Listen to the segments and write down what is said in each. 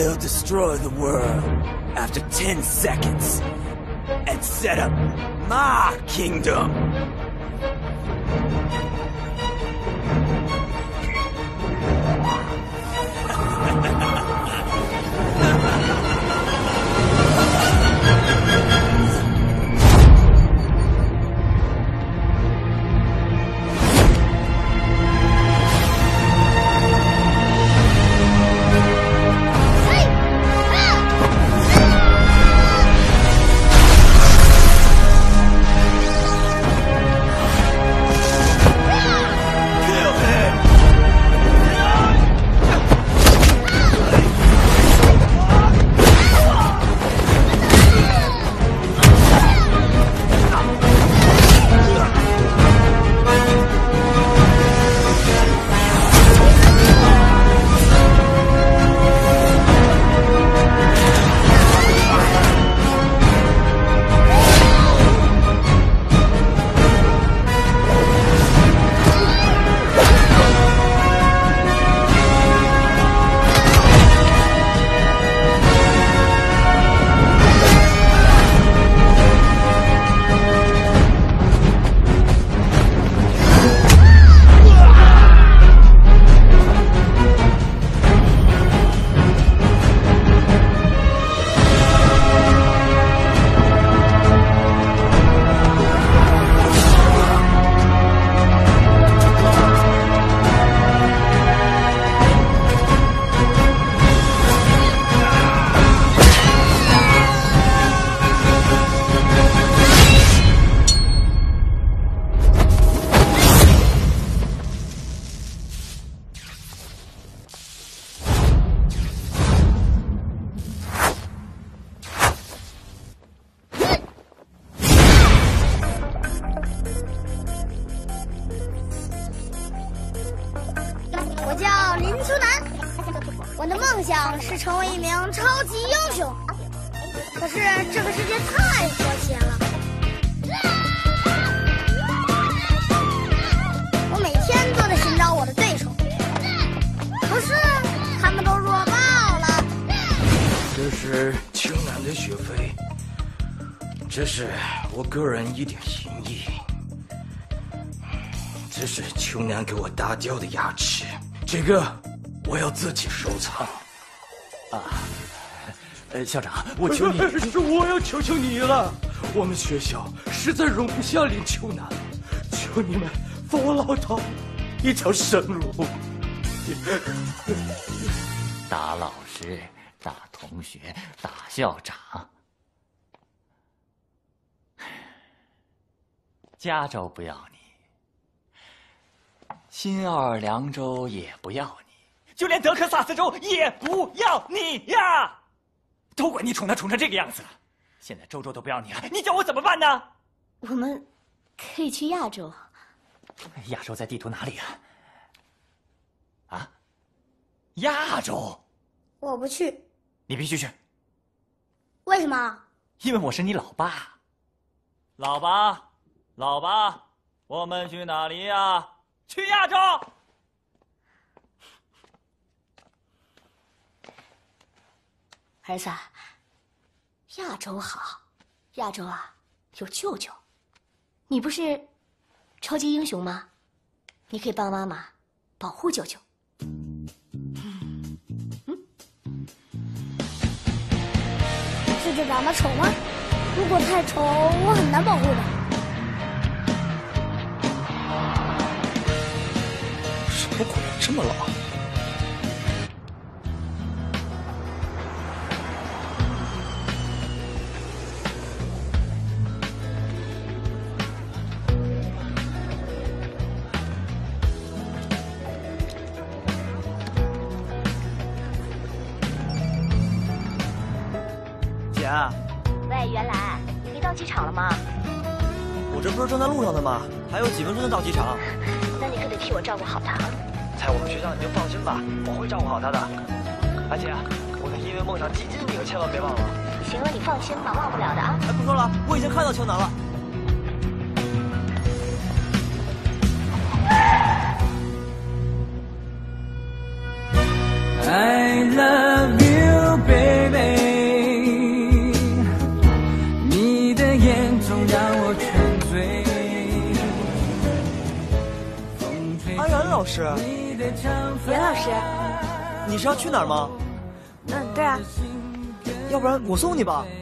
will destroy the world after 10 seconds and set up my kingdom. 我的梦想是成为一名超级英雄，可是这个世界太和谐了，我每天都在寻找我的对手，可是他们都弱爆了。 这是秋楠的学费，这是我个人一点心意，这是秋楠给我打掉的牙齿，这个我要自己收藏。 校长，我求你， 是我要求求你了，我们学校实在容不下林秋楠了，求你们放我老头一条生路。 打老师，打同学，打校长，加州不要你，新奥尔良州也不要你，就连德克萨斯州也不要你呀！都怪你宠他宠成这个样子了，现在州州都不要你了，你叫我怎么办呢？ 我们可以去亚洲。 亚洲在地图哪里啊？啊？亚洲？ 我不去。 你必须去。 为什么？ 因为我是你老爸。老爸，老爸，我们去哪里呀？去亚洲。 儿子，亚洲好，亚洲啊有舅舅，你不是超级英雄吗？你可以帮妈妈保护舅舅。 舅舅长得丑吗？如果太丑，我很难保护的。 什么鬼？这么老？ 姐， 喂，袁兰，你到机场了吗？ 我这不是正在路上的吗？还有几分钟就到机场。 那你可得替我照顾好他。 在我们学校你就放心吧，我会照顾好他的。而且，我的音乐梦想基金你可千万别忘了。 行了，你放心吧，忘不了的啊。 哎，不说了，我已经看到秋楠了。 I love you, 老师。 严老师。 你是要去哪儿吗？ 嗯，对啊。 要不然我送你吧。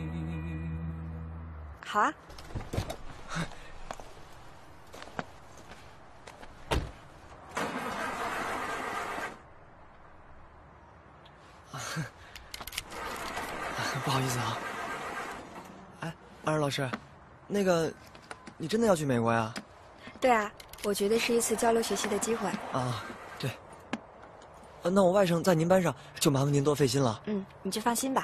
好啊。 不好意思啊。哎，安然老师，那个，你真的要去美国呀？ 对啊，我觉得是一次交流学习的机会。 啊，对。那我外甥在您班上，就麻烦您多费心了。 嗯，你就放心吧。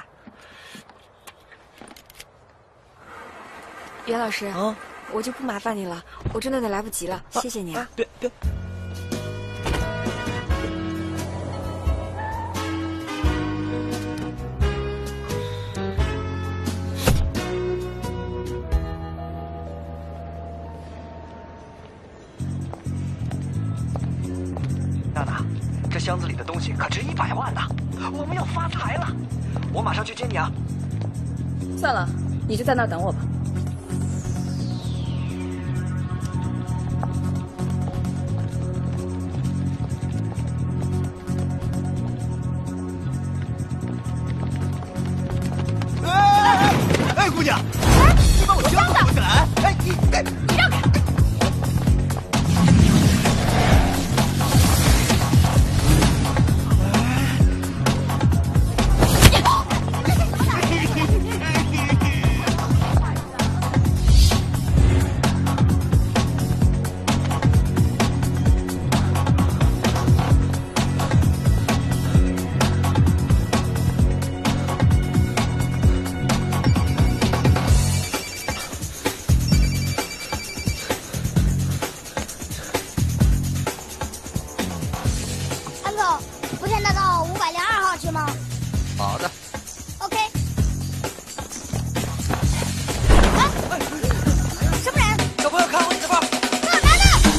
袁老师啊，我就不麻烦你了，我真的得来不及了，谢谢你啊。 别。 娜娜，这箱子里的东西可值100万呢，我们要发财了！我马上去接你啊。 算了，你就在那儿等我吧。 哎，姑娘，你把我箱子放下来！哎，你让开！ 好的。 OK。哎，什么人？ 小朋友，看我你的包。 那男的。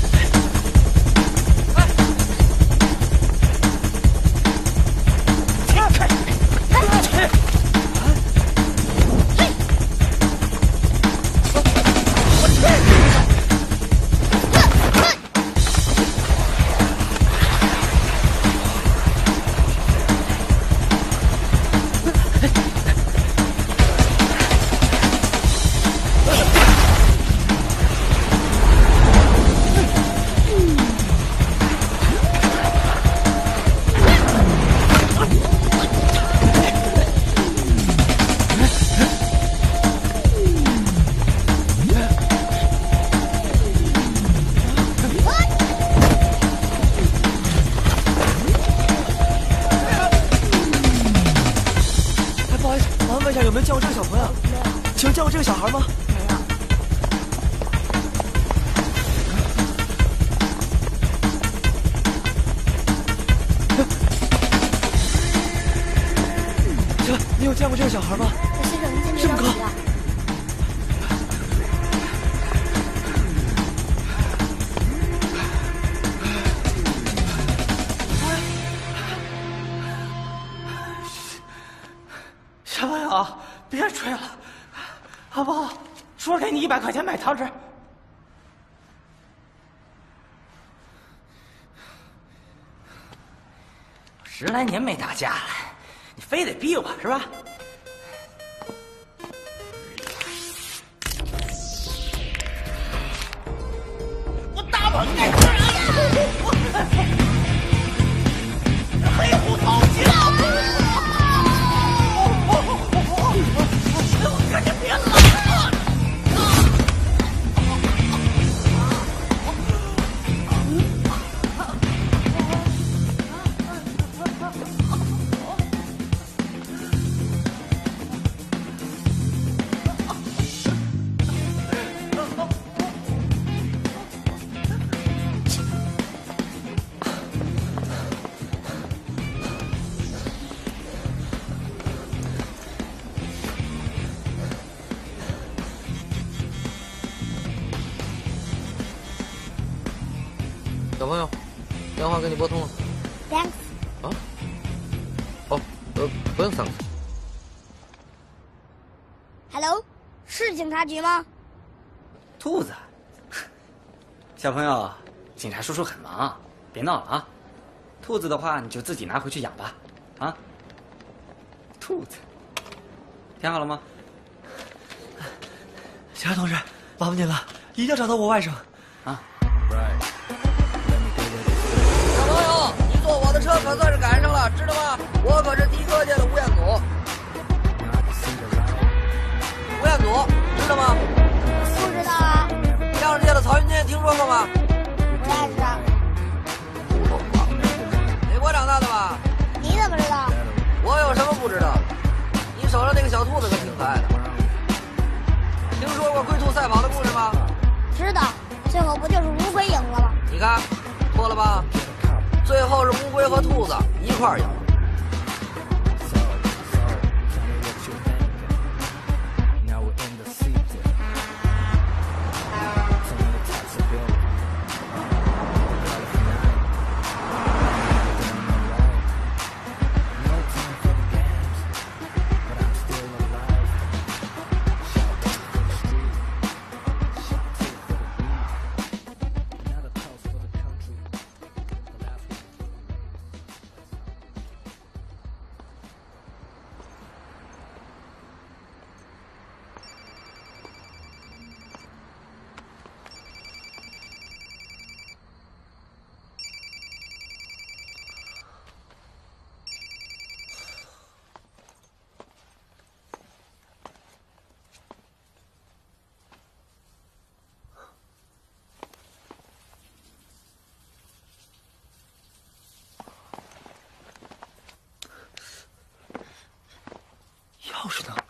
有没有见过这个小朋友？请问见过这个小孩吗？ 没有。 请问你有见过这个小孩吗？ 先生，您先别这么高。 着急啊。 小朋友，别吹了，好不好？说给你100块钱买糖吃。10来年没打架了，你非得逼我是吧？我打不你！黑胡同去！赶紧别拉！ 小朋友，电话给你拨通了。 Thanks。 啊？哦，不用thanks。 Hello， 是警察局吗？ 兔子，小朋友， 警察叔叔很忙，别闹了啊。兔子的话，你就自己拿回去养吧。啊，兔子，填好了吗？ 警察同志，麻烦您了，一定要找到我外甥。 啊。 小朋友，你坐我的车可算是赶上了，知道吗？我可是低科界的吴彦祖。吴彦祖，知道吗？ 不知道啊。 相声界的曹云金，听说过吗？ 不认识。 美国长大的吧？ 你怎么知道？ 我有什么不知道？你手上那个小兔子可挺可爱的。听说过龟兔赛跑的故事吗？ 知道，最后不就是乌龟赢了吗？ 你看，错了吧？最后是乌龟和兔子一块儿赢。 钥匙呢？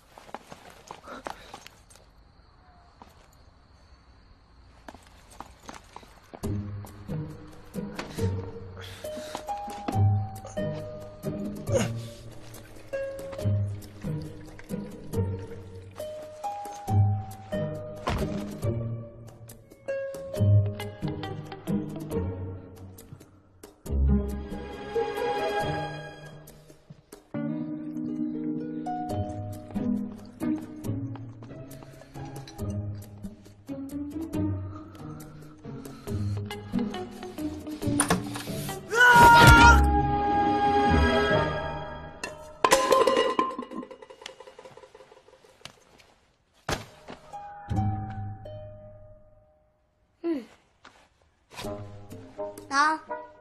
啊！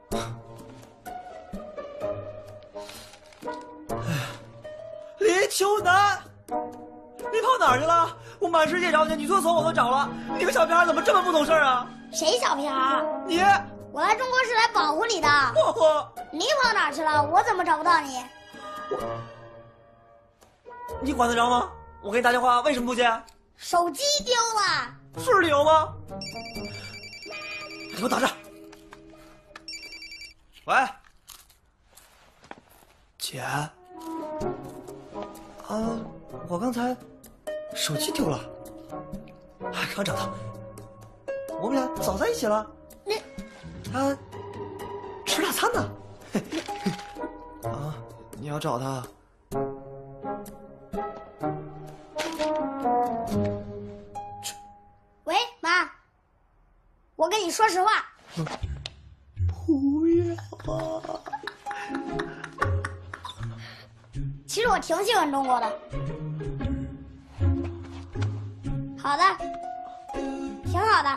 林秋南，你跑哪儿去了？我满世界找你，女厕所我都找了，你个小屁孩怎么这么不懂事啊？ 谁小屁孩？ 你！ 我来中国是来保护你的。你跑哪儿去了？我怎么找不到你？ 你管得着吗？我给你打电话，为什么不接？ 手机丢了。 是理由吗？你给我打着。喂，姐。我刚才手机丢了，还刚找到。我们俩早在一起了。他吃大餐呢。啊，你要找他？ 喂，妈，我跟你说实话。 不要啊！ 其实我挺喜欢中国的。好的，挺好的。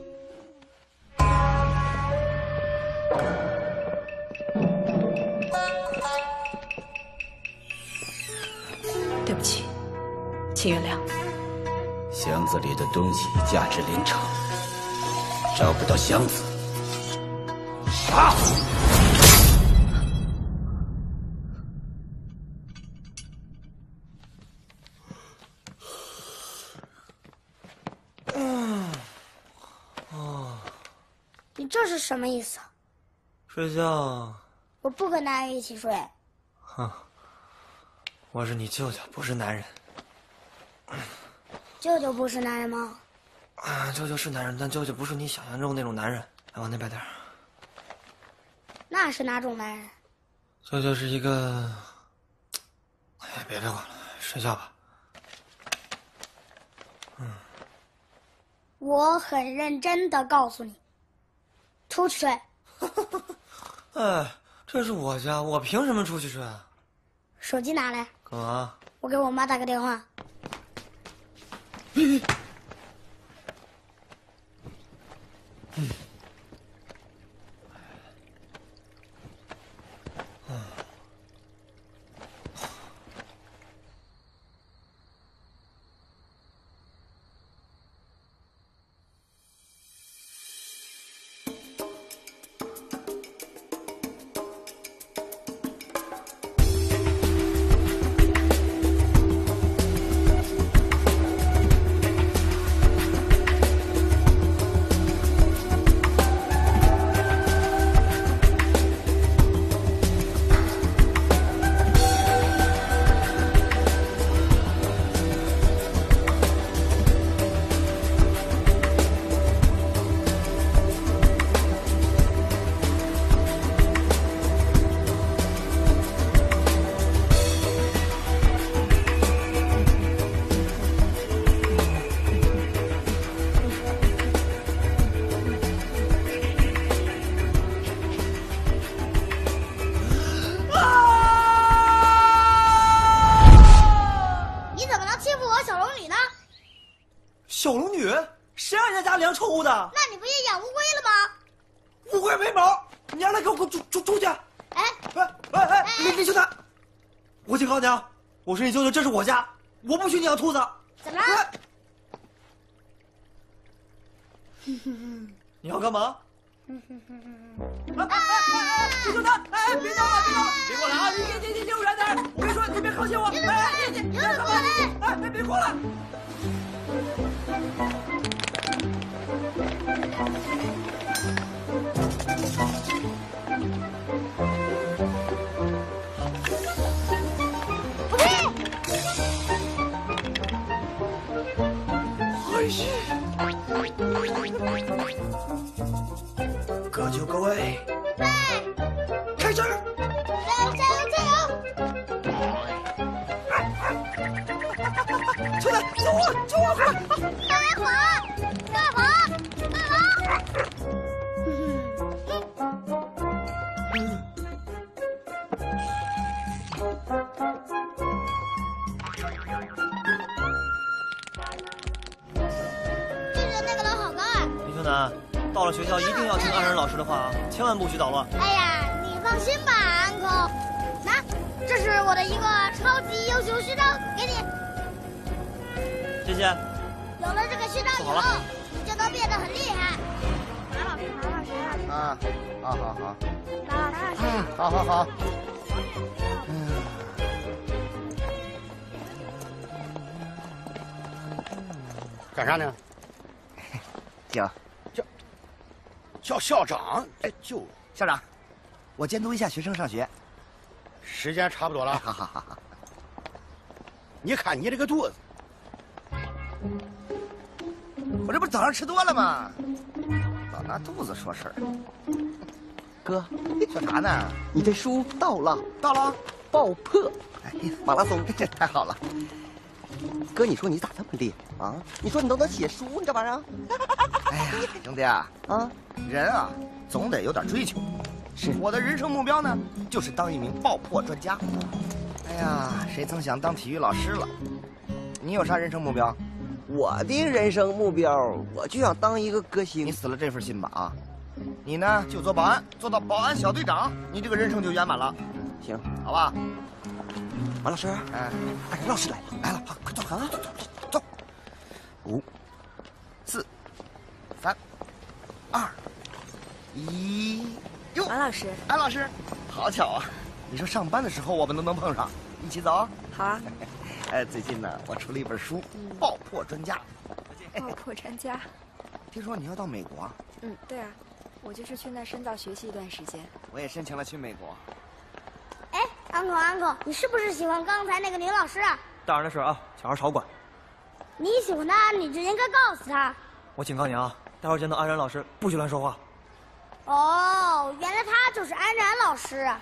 对不起，请原谅。 箱子里的东西价值连城，找不到箱子。啊！ 你这是什么意思？ 睡觉。 我不和男人一起睡。 哼，我是你舅舅，不是男人。 舅舅不是男人吗？ 啊，舅舅是男人，但舅舅不是你想象中那种男人。来，往那边点。 那是哪种男人？ 舅舅是一个……哎，别管了，睡觉吧。 我很认真的告诉你， 出去睡。 哎，这是我家，我凭什么出去睡啊？ 手机拿来。 干嘛？ 我给我妈打个电话。 小龙女，谁让人家家养宠物的？ 那你不也养乌龟了吗？ 乌龟没毛，你让它给我出去！ 哎， 李兄弟，我警告你啊！我是你舅舅，这是我家，我不许你养兔子。 怎么了？ 你要干嘛？李兄弟，别闹了，别过来啊！你离我远点！我跟你说，你别靠近我！你别干嘛！别过来！各就各位，开始！ 加油！ 兄弟，救我！ 快跑！ 到了学校一定要听安然老师的话啊，千万不许捣乱。 哎呀，你放心吧，安可。拿，这是我的一个超级优秀勋章，给你。 谢谢。 有了这个勋章以后，你就能变得很厉害。马老师。 啊，好。 马老师。 好。干啥呢？ 叫校长，就校长，我监督一下学生上学。 时间差不多了。 好。 你看你这个肚子， 我这不早上吃多了吗？老拿肚子说事儿。哥，叫啥呢？ 你的书到了，爆破！ 哎，马拉松，这太好了。 哥，你说你咋这么厉害啊？你说你都能写书，你这玩意儿？ 哎呀，兄弟啊，人啊，总得有点追求。 是我的人生目标呢，就是当一名爆破专家。哎呀，谁曾想当体育老师了？你有啥人生目标？ 我的人生目标，我就想当一个歌星。 你死了这份心吧啊！你呢，就做保安，做到保安小队长，你这个人生就圆满了。 行， 好吧。 马老师，安然老师来了， 好，快走走。5、4、3、2、1，哟！ 马老师， 安老师，好巧啊！你说上班的时候我们都能碰上，一起走？ 好啊。 最近呢，我出了一本书《爆破专家》。 爆破专家？ 听说你要到美国？ 对啊，我就是去那深造学习一段时间。 我也申请了去美国。 哎，安可，你是不是喜欢刚才那个女老师啊？ 大人的事啊，小孩少管。 你喜欢她，你就应该告诉她。 我警告你啊，待会儿见到安然老师，不许乱说话。 哦，原来她就是安然老师啊。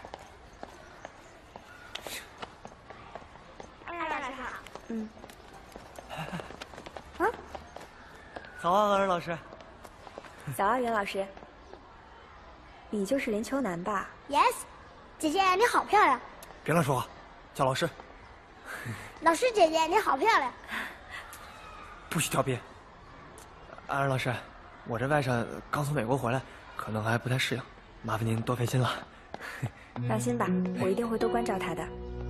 安然老师好。 早啊，安然老师。 早啊，袁老师。 你就是连秋楠吧 ？Yes， 姐姐你好漂亮。 别乱说话，叫老师。 老师姐姐你好漂亮。 不许挑别。安然老师，我这外甥刚从美国回来，可能还不太适应，麻烦您多费心了。 放心吧，我一定会多关照他的。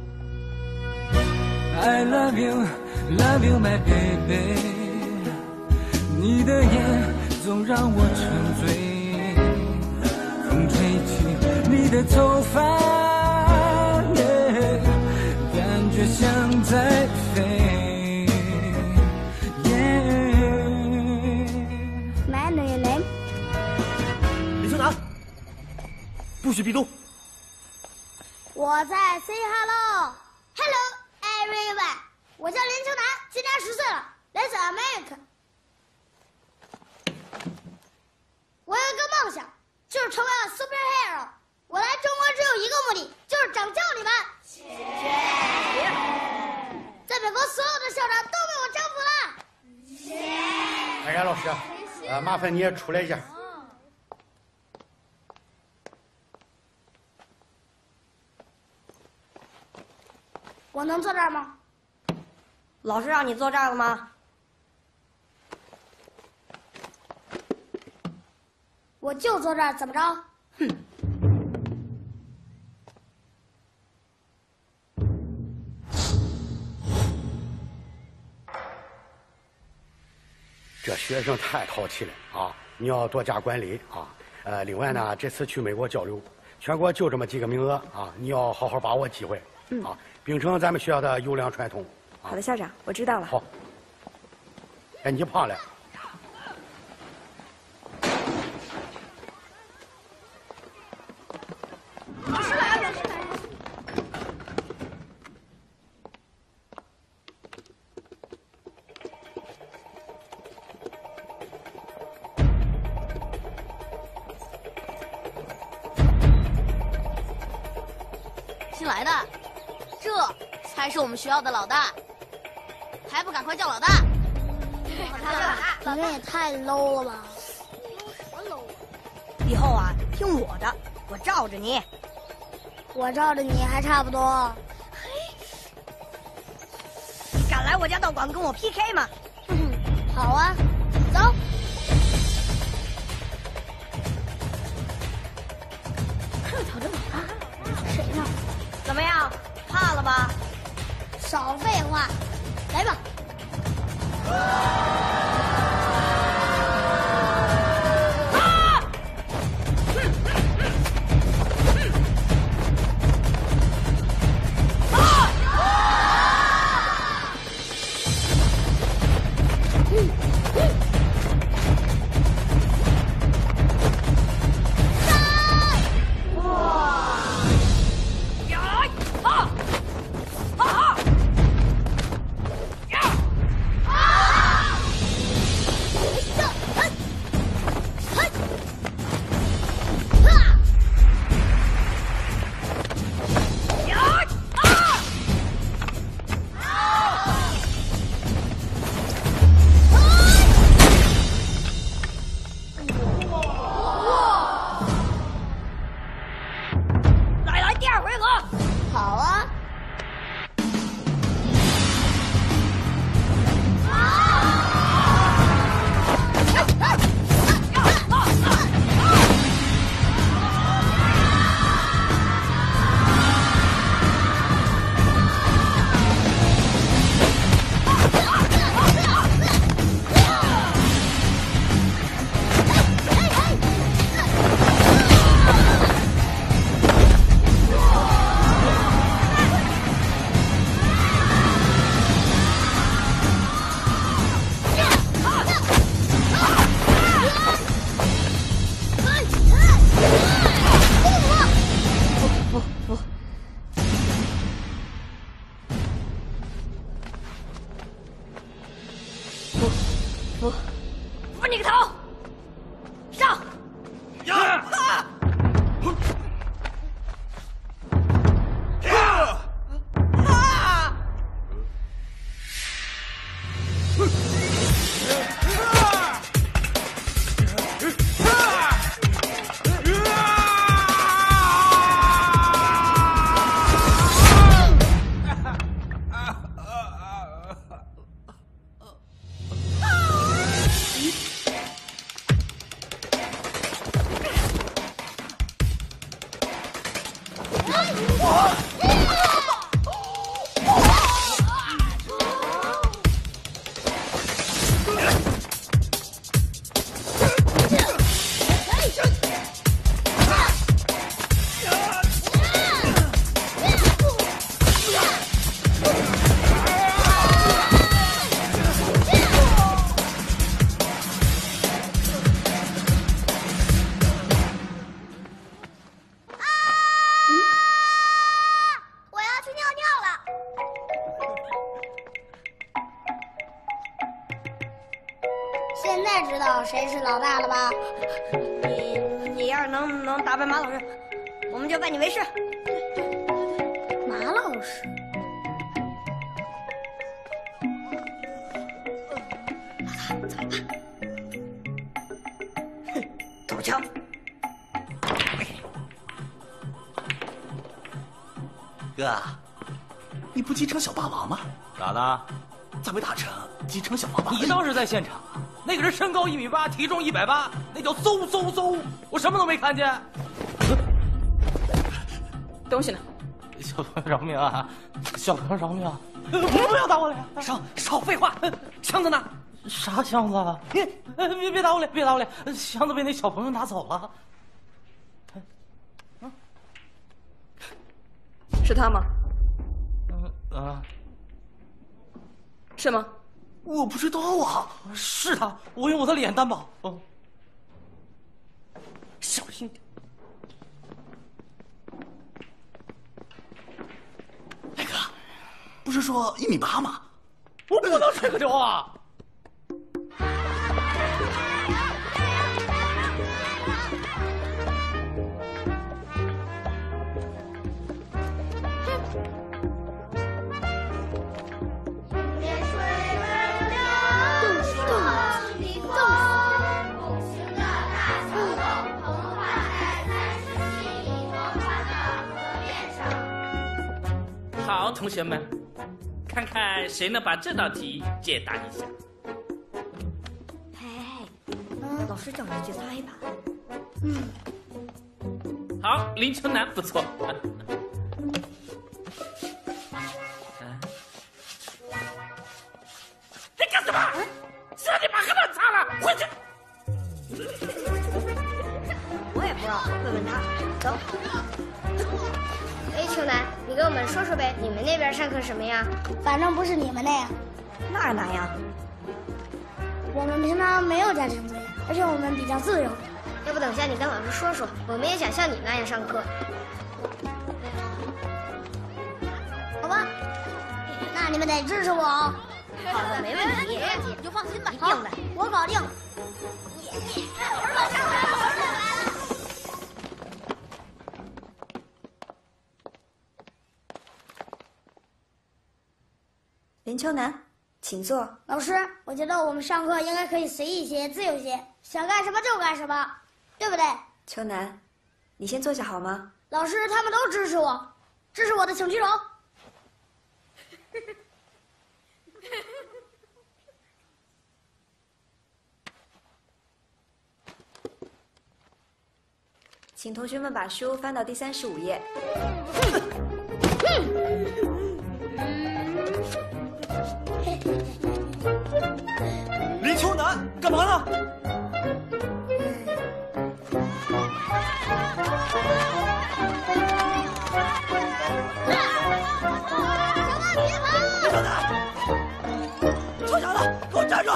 I love you, love you, my baby。你的眼总让我沉醉，风吹起你的头发，感觉像在飞。 My name。 李秋楠，不许逼咚。 我在 say hello。Hello everyone， 我叫连秋楠，今年10岁了，来自 America。我有一个梦想，就是成为 superhero。我来中国只有一个目的，就是拯救你们。在美国所有的校长都被我征服了。 安然老师，麻烦你也出来一下。 我能坐这儿吗？ 老师让你坐这儿了吗？ 我就坐这儿，怎么着？哼！ 这学生太淘气了啊！你要多加管理啊。另外呢，这次去美国交流，全国就这么几个名额啊，你要好好把握机会啊，秉承咱们学校的优良传统。 好的，校长，我知道了。 好。哎，你胖了。 老师来了，老师来了。 新来的，这才是我们学校的老大，还不赶快叫老大！ 你们也太 low 了吧！ low 什么 low 啊？以后啊，听我的，我罩着你。 我罩着你还差不多。 你敢来我家道馆跟我 PK 吗？ 好啊，走。 看瞧这老大，谁呢？ 怎么样，怕了吧？ 少废话，来吧。 老大了吧？ 你要是能打败马老师，我们就拜你为师。 马老师， 走枪。 哥，你不继承小霸王吗？ 咋的？ 咋没打成继承小霸王？ 你倒是在现场啊！那个人身高1.8米，体重180，那叫嗖，我什么都没看见。 东西呢？ 小朋友饶命啊！小朋友饶命啊！不要打我脸！ 少废话！箱子呢？ 啥箱子啊？别打我脸！别打我脸！箱子被那小朋友拿走了。 是他吗？是吗？ 我不知道啊，是他，我用我的脸担保。 小心点。 大哥，不是说1.8米吗？ 我不能吹个牛啊！ 好，同学们，看看谁能把这道题解答一下。 老师叫你去擦黑板。 好，林秋南不错。你干什么？谁让你把黑板擦了？回去！ 我也不知道，问问他。走。哎，秋南，你给我们说说呗，你们那边上课什么样？ 反正不是你们那样。 那是哪样？ 我们平常没有家庭作业，而且我们比较自由。 要不等下你跟老师说说，我们也想像你那样上课。 好吧，那你们得支持我哦。 好的，没问题， 你就放心吧。 一定的， 我搞定。 林秋南，请坐。 老师，我觉得我们上课应该可以随意些、自由些，想干什么就干什么，对不对？ 秋南，你先坐下好吗？ 老师他们都支持我，支持我的请举手。 请同学们把书翻到第35页。 林秋南，干嘛呢？ 别跑！臭小子，给我站住！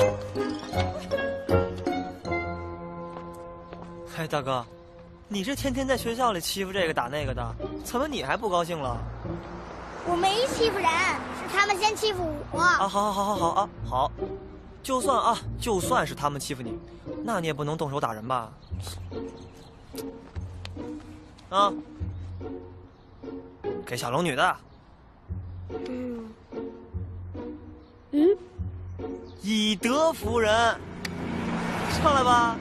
嗨，大哥，你这天天在学校里欺负这个打那个的，怎么你还不高兴了？ 我没欺负人，是他们先欺负我。 啊，好啊，好，就算是他们欺负你，那你也不能动手打人吧？啊，给小龙女的。以德服人，上来吧。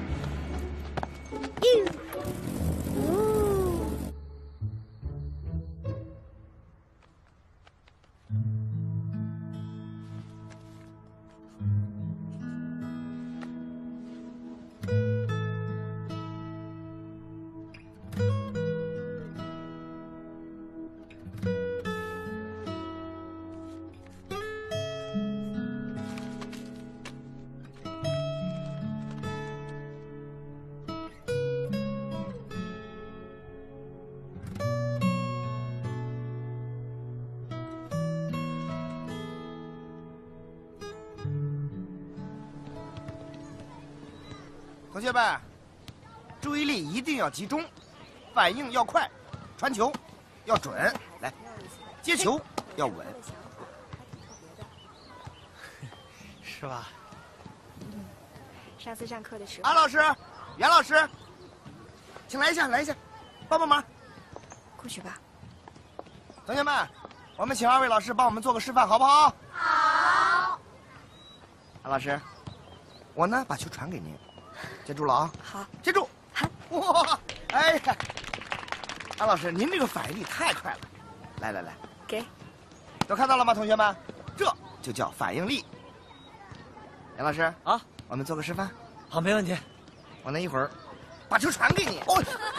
同学们，注意力一定要集中，反应要快，传球要准，来，接球要稳， 是吧？ 上次上课的时候。 安老师，袁老师，请来一下，来一下，帮帮忙。 过去吧。 同学们，我们请2位老师帮我们做个示范，好不好？好。安老师，我呢把球传给您，记住了啊。 好。 记住。哇，哎呀，安老师，您这个反应力太快了。来来来， 给。 都看到了吗，同学们？这就叫反应力。杨老师啊， 我们做个示范。 好，没问题。 我呢一会儿把球传给你。哦，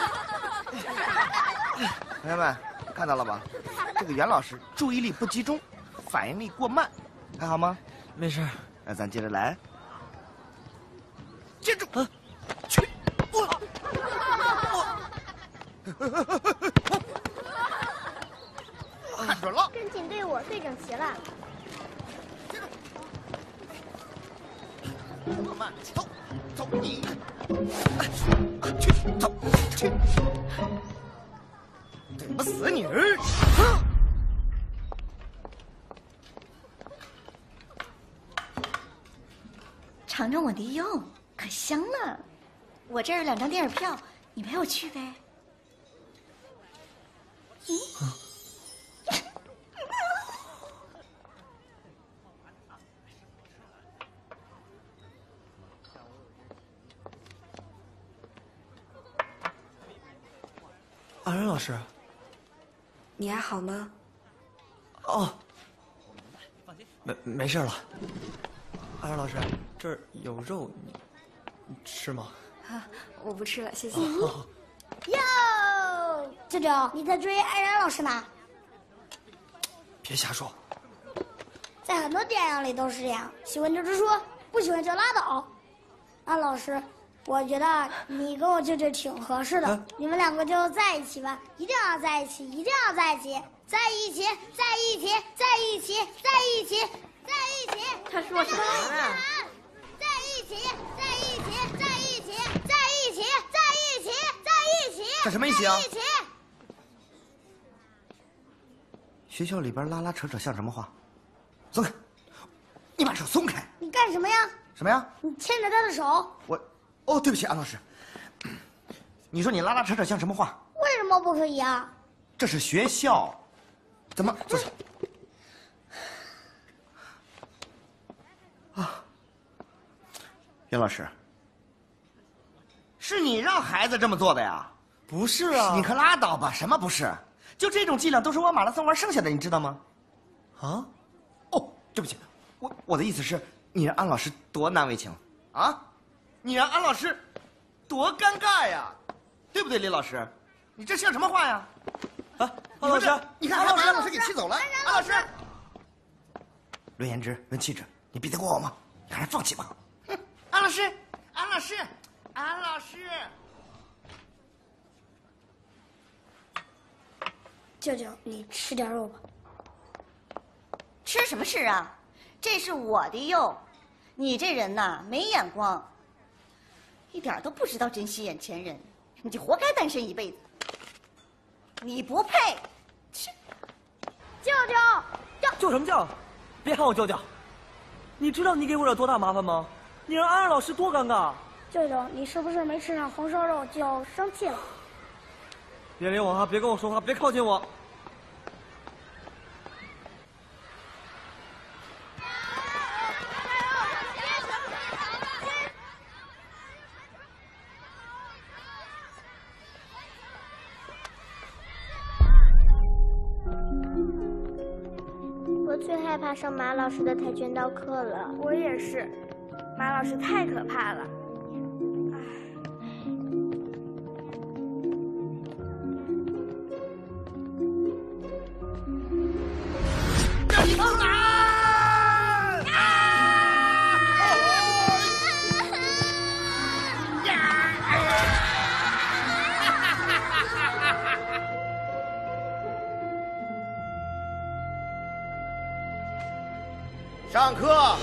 同学们看到了吧？这个袁老师注意力不集中，反应力过慢，还好吗？ 没事。 那咱接着来。接住！啊，去！看准了！ 跟紧队伍，最整齐了。 慢慢走，走你，去走去，对不死你！ 尝尝我的肉，可香了。我这儿有2张电影票，你陪我去呗。 安然老师， 你还好吗？ 哦，没事了。安然老师，这儿有肉，你吃吗？ 啊，我不吃了，谢谢。 哟，舅舅，你在追安然老师呢？ 别瞎说。 在很多电影里都是这样，喜欢就直说，不喜欢就拉倒。安老师，我觉得你跟我舅舅挺合适的，你们2个就在一起吧，一定要在一起，一定要在一起，在一起，在一起，在一起，在一起，在一起。 他说什么呢？ 在一起，在一起，在一起，在一起，在一起，在一起。 这什么意思啊？ 在一起。 学校里边拉拉扯扯像什么话？松开！你把手松开！ 你干什么呀？ 什么呀？ 你牵着他的手。 哦，对不起，安老师。你说你拉拉扯扯像什么话？ 为什么不可以啊？ 这是学校，怎么坐下？啊，袁老师，是你让孩子这么做的呀？ 不是啊！ 你可拉倒吧，什么不是？就这种伎俩都是玩马拉松玩剩下的，你知道吗？啊？哦，对不起，我的意思是，你让安老师多难为情啊！你让安老师多尴尬呀，对不对，李老师？你这像什么话呀？ 啊，安老师， 你看，还把安老师给气走了。安老师，论颜值，论气质，你比得过我吗？你还是放弃吧。哼，安老师，安老师，安老师。 舅舅，你吃点肉吧。 吃什么吃啊？这是我的肉，你这人呐没眼光，一点都不知道珍惜眼前人，你就活该单身一辈子。你不配。去。 舅舅， 叫什么叫？别喊我舅舅。你知道你给我惹多大麻烦吗？你让安然老师多尴尬。 舅舅，你是不是没吃上红烧肉就生气了？ 别理我啊！别跟我说话，别靠近我。 我最害怕上马老师的跆拳道课了。 我也是，马老师太可怕了。 让你出来！上课。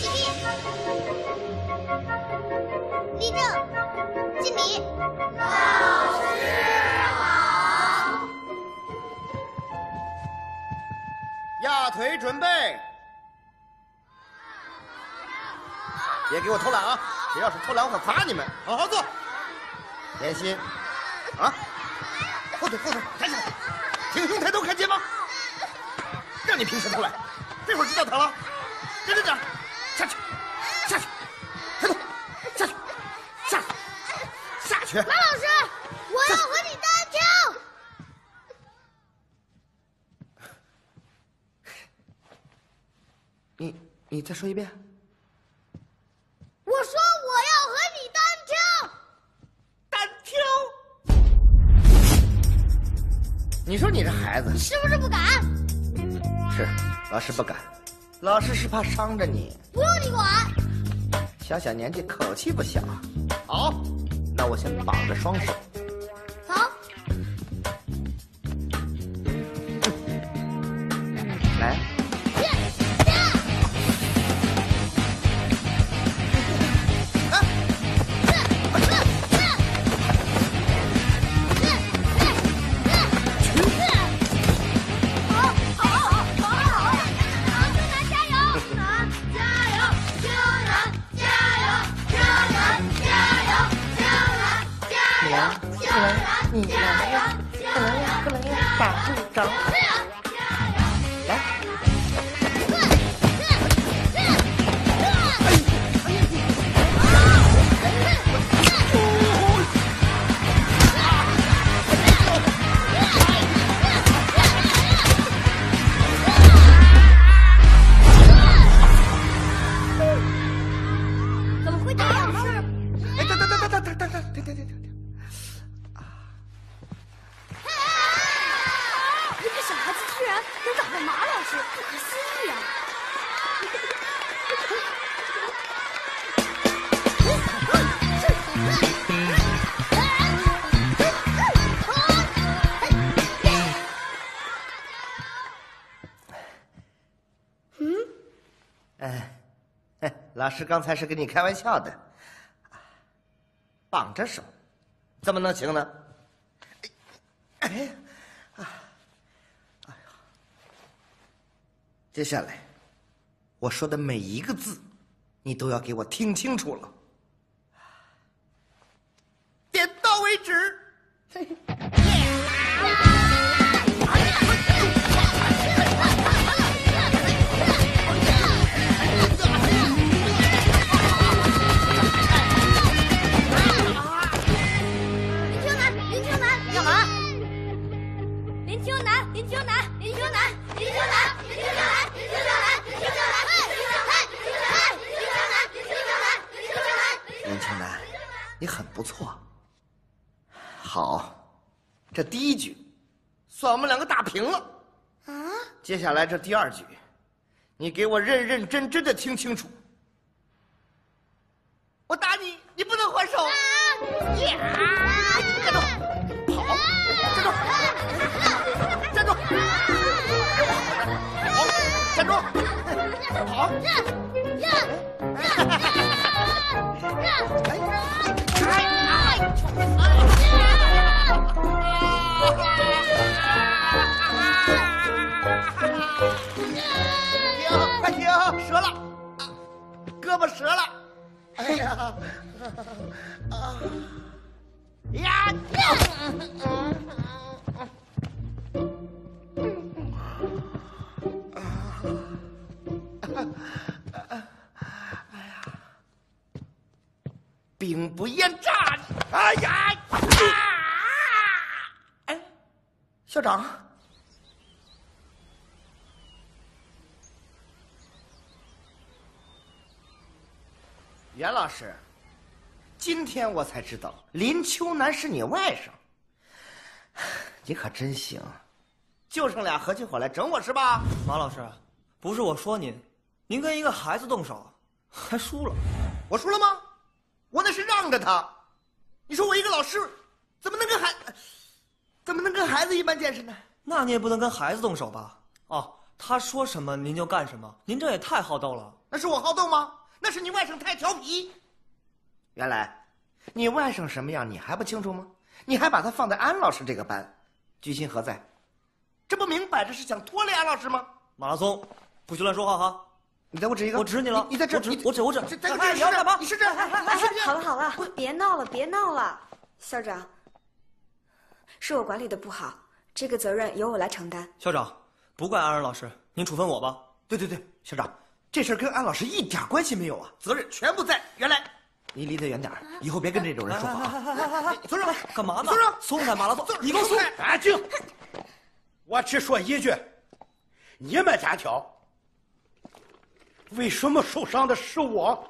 立正，敬礼。 老师好。压腿准备。别给我偷懒啊！ 谁要是偷懒，我可罚你们！好好做。连心，啊，后腿，抬起来，挺胸抬头看前方。让你平时偷懒，这会儿知道疼了，认真点，下去，抬头，下去。马老师，我要和你单挑。 你再说一遍。 我说我要和你单挑。 你说你这孩子是不是不敢？ 是，老师不敢，老师是怕伤着你。 不用你管。 小年纪口气不小。好，那我先绑着双手。 好。 来。你来呀，不能呀，打不着。来。 怎么会这样？ 哎，等。 小孩子居然能找到马老师，不可思议啊！ 老师刚才是跟你开玩笑的，绑着手，怎么能行呢？接下来，我说的每一个字，你都要给我听清楚了，点到为止。你很不错，好，这第一局算我们两个打平了。啊！接下来这第二局，你给我认认真真的听清楚。我打你，你不能还手。站住！跑！站住！站住！跑！快停！折了，胳膊折了。哎呀！呀！兵不厌诈。哎呀！哎，校长。袁老师，今天我才知道林秋南是你外甥，你可真行，就剩俩合起伙来整我是吧？ 马老师，不是我说您，您跟一个孩子动手，还输了。 我输了吗？我那是让着他。你说我一个老师，怎么能跟孩子一般见识呢？ 那你也不能跟孩子动手吧？哦，他说什么您就干什么，您这也太好斗了。 那是我好斗吗？那是你外甥太调皮。原来，你外甥什么样你还不清楚吗？你还把他放在安老师这个班，居心何在？这不明摆着是想拖累安老师吗？ 马拉松，不许乱说话哈！ 你再给我指一个。 我指你了， 你再指， 我指。 哎，你要干嘛？你是这。 好了好了，别闹了别闹了，校长，是我管理的不好，这个责任由我来承担。 校长，不怪安然老师，您处分我吧。 对，校长，这事儿跟安老师一点关系没有啊，责任全部在原来。你离得远点，以后别跟这种人说话啊！松手！ 干嘛呢？ 松手！ 松开马拉松！你给我松！ 安静！我只说一句，你们单挑，为什么受伤的是我？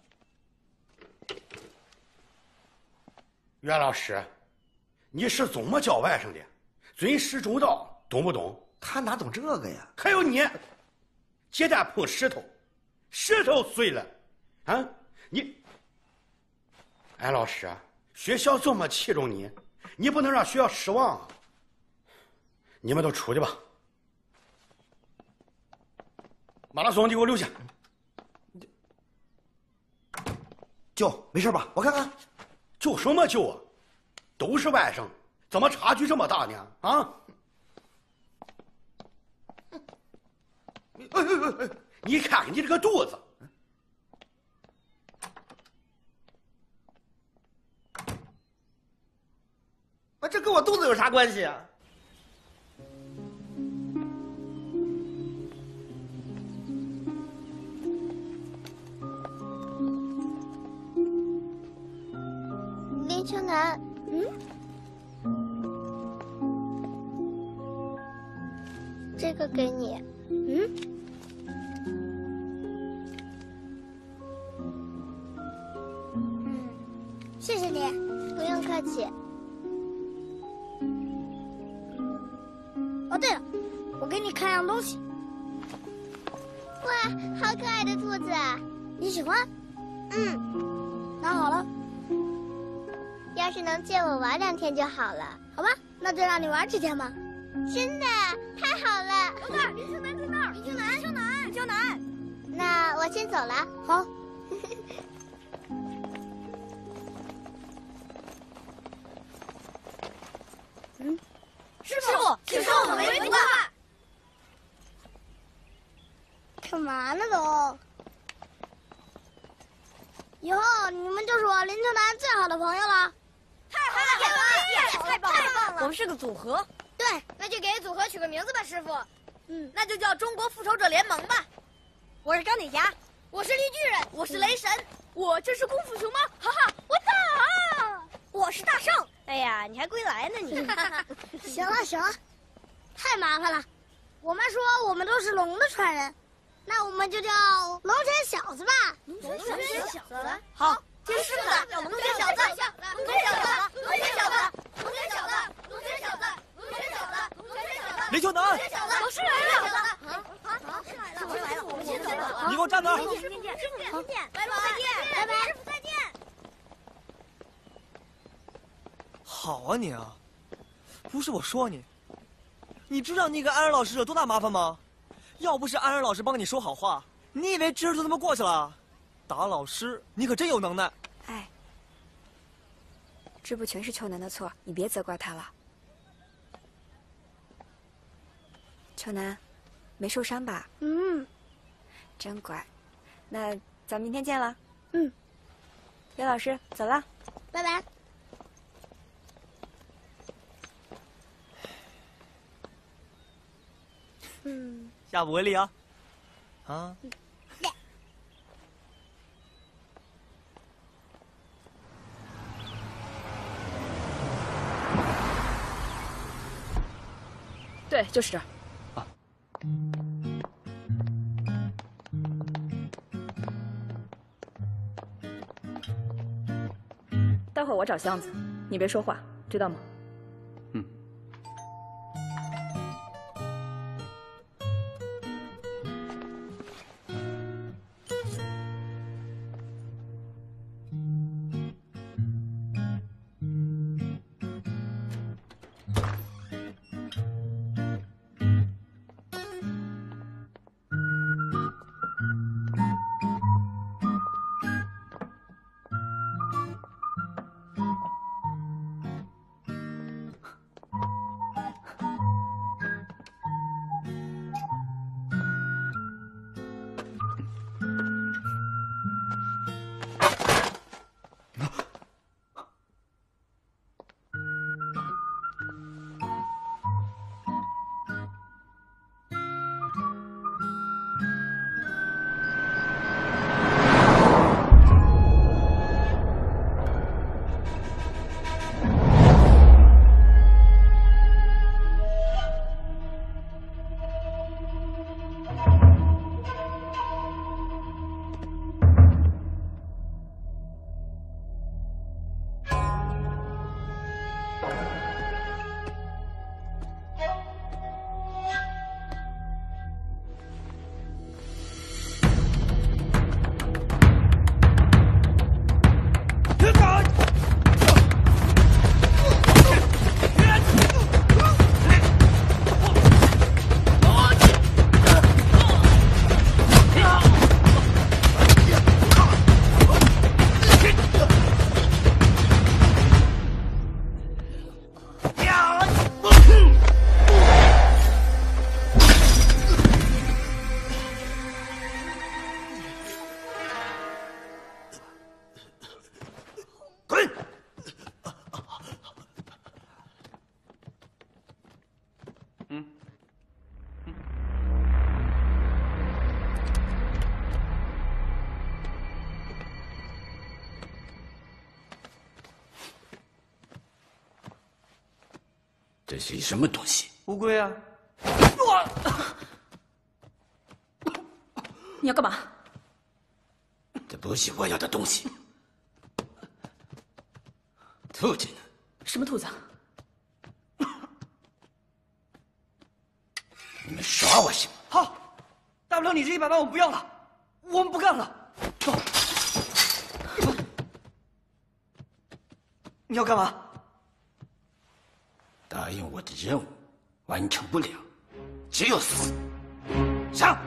袁老师，你是怎么教外甥的？尊师重道，懂不懂？ 他哪懂这个呀？ 还有你，鸡蛋碰石头，石头碎了，啊，你。安老师，学校这么器重你，你不能让学校失望啊！你们都出去吧。马拉松，你给我留下。 舅，没事吧？我看看。 舅什么舅啊？都是外甥，怎么差距这么大呢？啊！你看看你这个肚子。 这跟我肚子有啥关系啊？ 林秋楠，这个给你， 谢谢你， 不用客气。 哦，对了，我给你看样东西。 哇，好可爱的兔子啊！ 你喜欢？拿好了。 要是能借我玩2天就好了。 好吧，那就让你玩几天吧。 真的，太好了！ 在那儿，林秋楠在那儿，林秋楠。 那我先走了。 好。 师傅，请收我们为徒吧。 干嘛呢都？以后你们就是我林秋楠最好的朋友了。 太棒了！我们是个组合。 对， 那就给组合取个名字吧，师傅。那就叫中国复仇者联盟吧。我是钢铁侠，我是绿巨人，我是雷神，我这是功夫熊猫，哈哈，我打！我是大圣。哎呀，你还归来呢你！ 行了，太麻烦了。我妈说我们都是龙的传人，那我们就叫龙泉小子吧。 龙泉小子， 好， 听师傅的，叫龙泉小子，龙泉小子，龙泉小子，龙泉小子，龙泉小子，龙泉小子，龙泉小子。 林秋楠， 老师来了！老师来了！我们先走了。 你给我站那儿！ 师傅明天见，拜拜，拜拜，师傅再见。 好啊你啊，不是我说你，你知道你给安然老师惹多大麻烦吗？要不是安然老师帮你说好话，你以为这事就这么过去了？打老师，你可真有能耐。 哎，这不全是秋楠的错，你别责怪他了。秋楠，没受伤吧？真乖。那咱们明天见了。刘老师，走了， 拜拜。 下不为例啊！啊！ 对，就是这儿。待会儿我找箱子，你别说话，知道吗？ 这是什么东西？ 乌龟啊！ 你要干嘛？ 这不是我要的东西。兔子呢？ 什么兔子？ 你们耍我什么？ 好，大不了你这100万我不要了，我们不干了。你要干嘛？ 答应我的任务完成不了，只有死。上！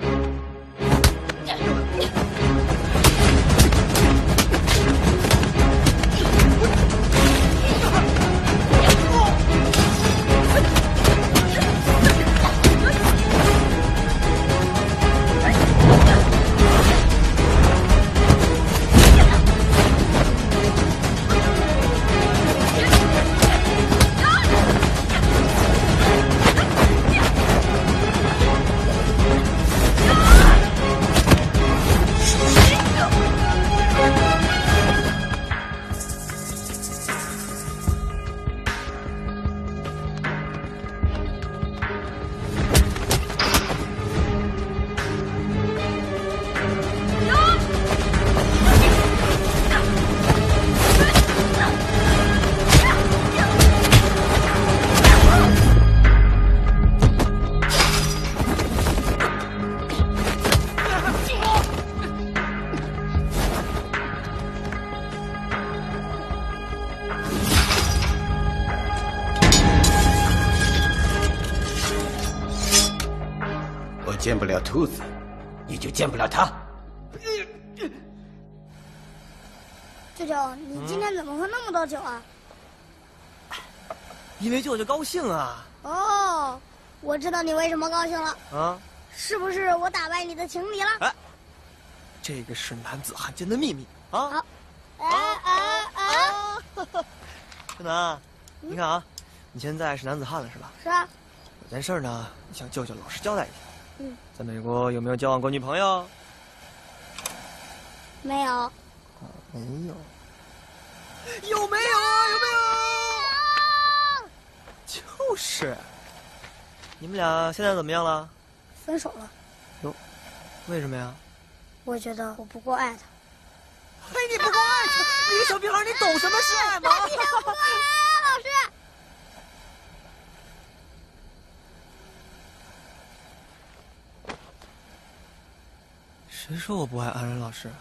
见不了兔子，你就见不了他。 舅舅，你今天怎么喝那么多酒啊？ 因为舅舅高兴啊。 哦，我知道你为什么高兴了。 啊？ 是不是我打败你的情敌了？ 哎，这个是男子汉间的秘密啊！春楠，你看啊，你现在是男子汉了是吧？ 是啊。 有件事呢，你向舅舅老实交代一下。在美国有没有交往过女朋友？ 没有。 没有。有没有？有没有？就是。你们俩现在怎么样了？ 分手了。 哟，为什么呀？ 我觉得我不够爱他。 嘿，你不够爱他？你个小屁孩，你懂什么是爱吗？ 我不够爱啊，老师。 谁说我不爱安然老师？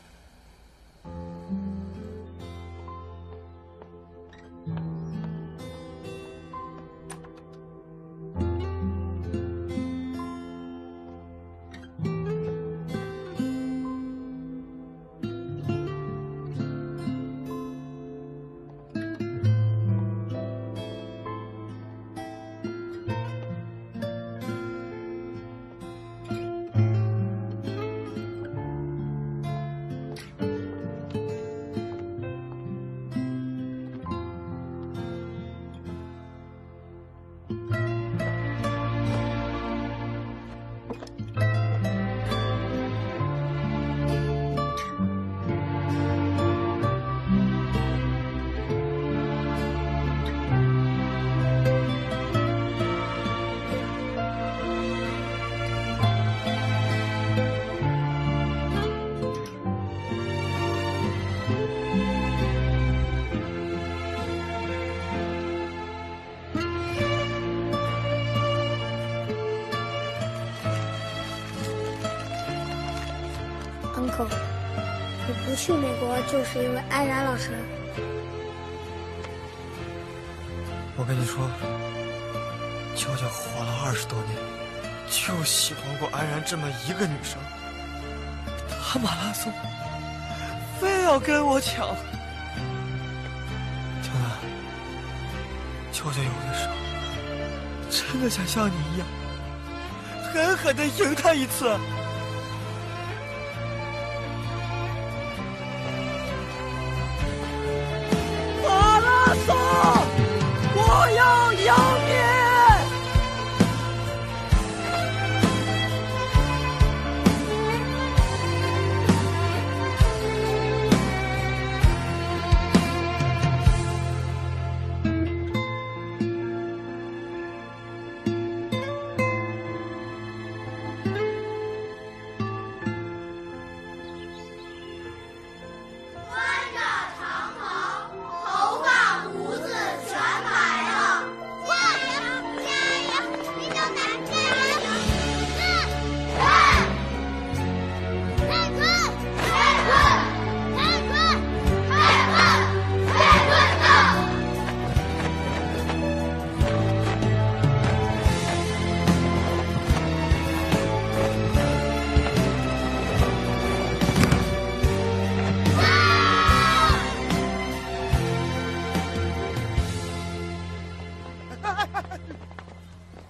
Uncle， 你不去美国就是因为安然老师。 我跟你说，舅舅活了20多年，就喜欢过安然这么一个女生。她马拉松非要跟我抢。秋楠，舅舅有的时候真的想像你一样，狠狠地赢她一次。马拉松，我要赢你！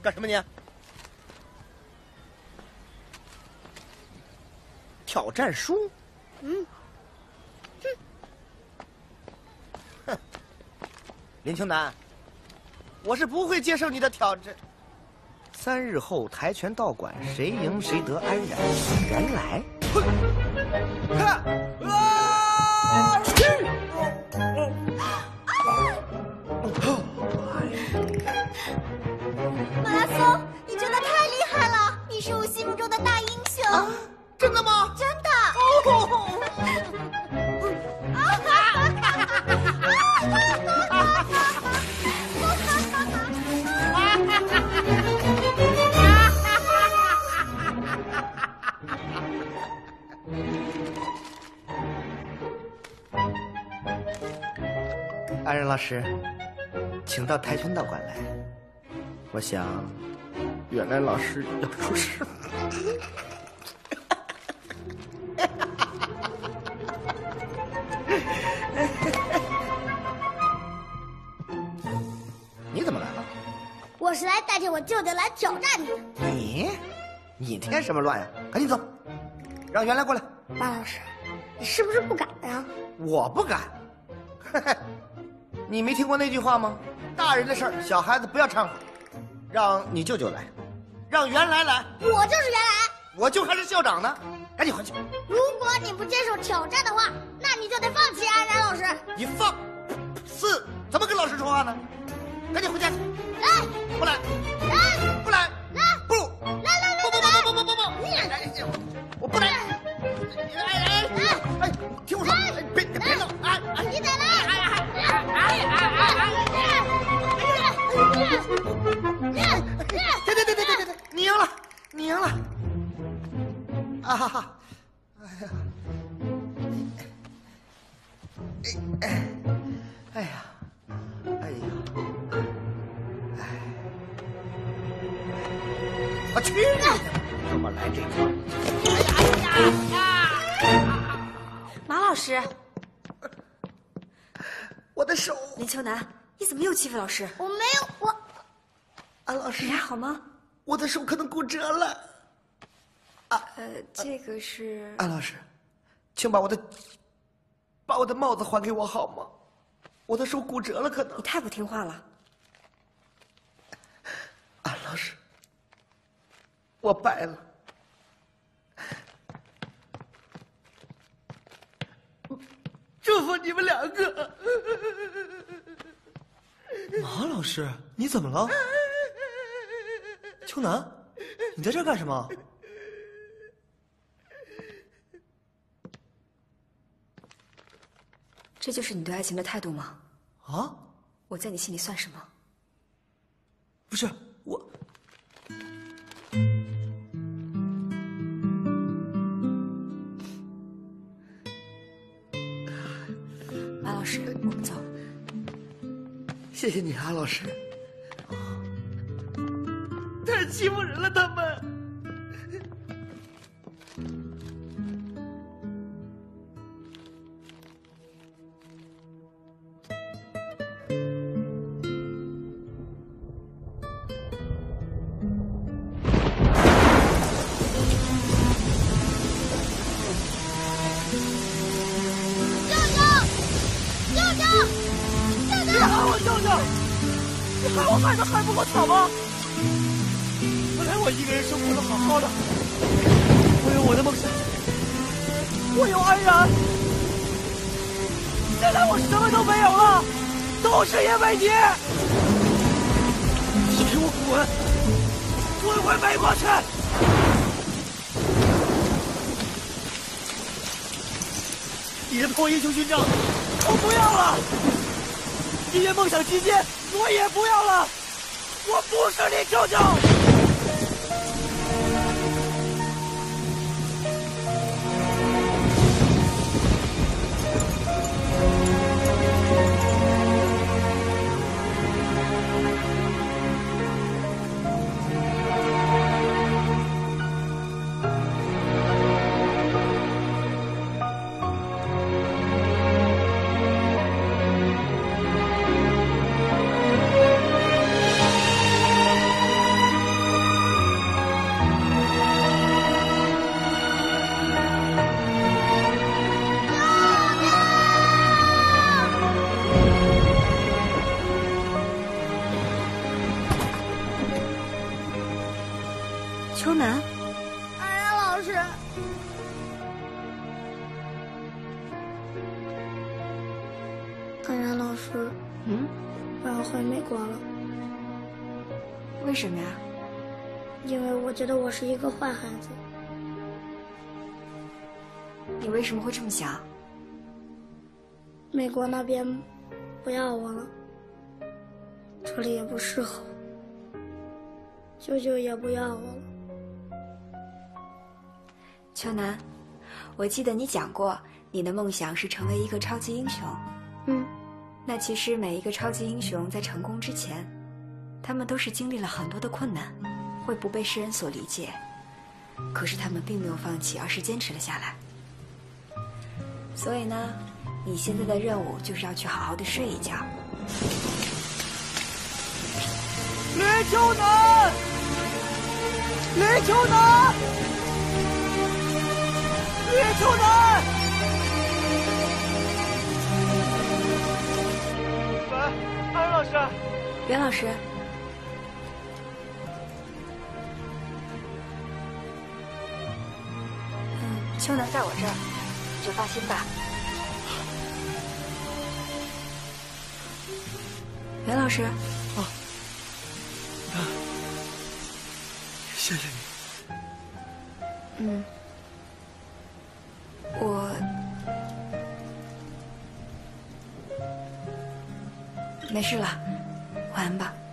干什么你？挑战书？哼，林秋南，我是不会接受你的挑战。3日后跆拳道馆，谁赢谁得安然。原来， 马拉松，你真的太厉害了！你是我心目中的大英雄。 真的吗？ 真的。 安然老师，请到跆拳道馆来。我想，原来老师要出事。你怎么来了？ 我是来代替我舅舅来挑战你的。 你添什么乱呀？赶紧走，让原来过来。 马老师，你是不是不敢呀？ 我不敢。你没听过那句话吗？大人的事儿，小孩子不要掺和。让你舅舅来，让原来来。 我就是原来。 我就还是校长呢，赶紧回去。 如果你不接受挑战的话，那你就得放弃安然老师。 你放肆，怎么跟老师说话呢？赶紧回家去。 来， 不来， 来， 不来， 来， 不， 来， 不，我不来。哎，听我说，别闹， 你得来。 对，你赢了，你赢了。啊哈哈，哎呀，哎呀，我去你的！怎么来这套？ 马老师， 我的手。 林秋南，你怎么又欺负老师？ 我没有，我。 安老师， 你还好吗？ 我的手可能骨折了。 这个是。 安老师，请把我的帽子还给我好吗？我的手骨折了，可能。 你太不听话了。 安老师，我败了。祝福你们两个。 马老师，你怎么了？秋南，你在这儿干什么？ 这就是你对爱情的态度吗？ 啊？ 我在你心里算什么？ 不是我。 马老师，我们走。 谢谢你，安老师。太欺负人了，他们。 你害我害得还不够惨吗？本来我一个人生活的好好的，我有我的梦想，我有安然，现在我什么都没有了，都是因为你！你给我滚，滚回美国去！你的破英雄勋章我不要了，音乐梦想基金我也不要了，我不是你舅舅。 秋楠。 安然老师。安然老师，我要回美国了。 为什么呀？ 因为我觉得我是一个坏孩子。 你为什么会这么想？ 美国那边不要我了，这里也不适合，舅舅也不要我了。 秋楠，我记得你讲过，你的梦想是成为一个超级英雄。那其实每一个超级英雄在成功之前，他们都是经历了很多的困难，会不被世人所理解，可是他们并没有放弃，而是坚持了下来。所以呢，你现在的任务就是要去好好的睡一觉。 李秋楠，李秋楠，李秋楠！喂，安然老师。 袁老师。秋楠在我这儿，你就放心吧。袁老师。 谢谢你。 我没事了，晚安吧。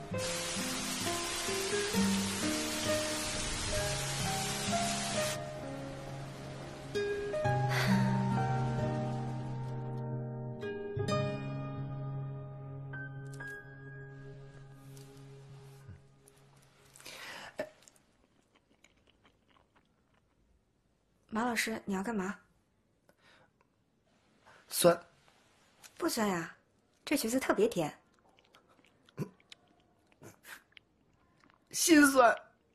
马老师，你要干嘛？ 酸。 不酸呀，这橘子特别甜。 心酸。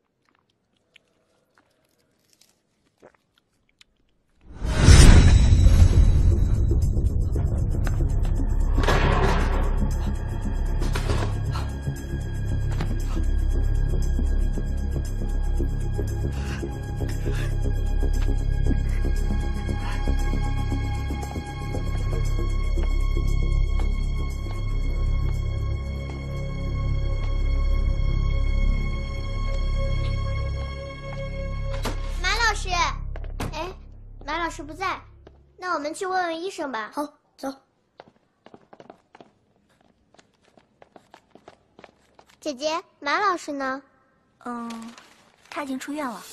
马老师不在，那我们去问问医生吧。好，走。姐姐，马老师呢？ 他已经出院了。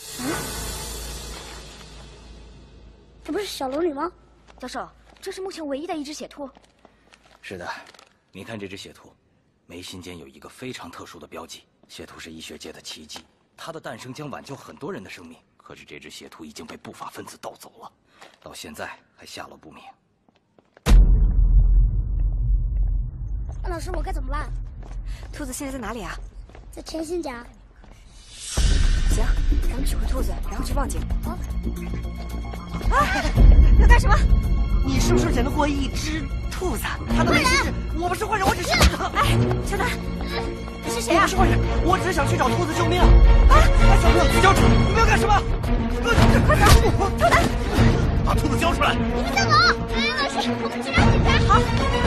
这不是小龙女吗？ 教授，这是目前唯一的一只血兔。 是的，你看这只血兔，眉心间有一个非常特殊的标记。血兔是医学界的奇迹，它的诞生将挽救很多人的生命。可是这只血兔已经被不法分子盗走了，到现在还下落不明。 老师，我该怎么办？ 兔子现在在哪里啊？ 在甜心家。 行，咱们取回兔子，然后去报警。 好。 要干什么？ 你是不是捡到过一只兔子？它的眉心是……我不是坏人，我只是…… 哎，小南，你是谁啊？ 我不是坏人，我只是想去找兔子救命。小朋友，交出来！你们要干什么？ 快走！小南， 把兔子交出来！ 你们先走！老师，我们去找警察。好。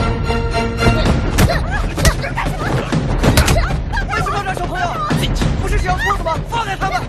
干什么？为什么要抓小朋友？不是只要兔子吗？放开他们！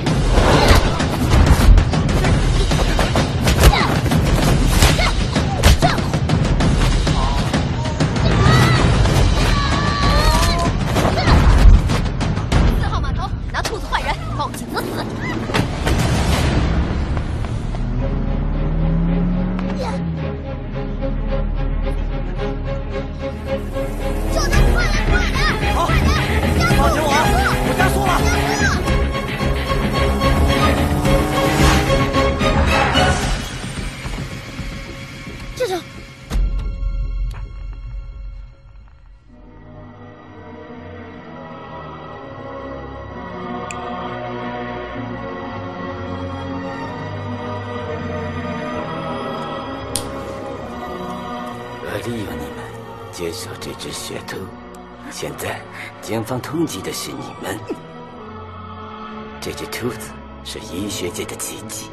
利用你们接手这只血兔，现在警方通缉的是你们。 这只兔子是医学界的奇迹。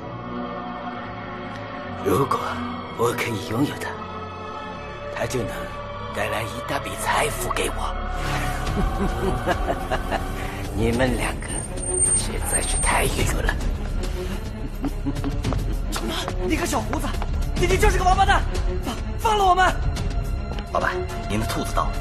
如果我可以拥有它，它就能带来一大笔财富给我。你们两个实在是太愚蠢了。 什么？你个小胡子，你就是个王八蛋！放了我们！ 老板，您的兔子到了。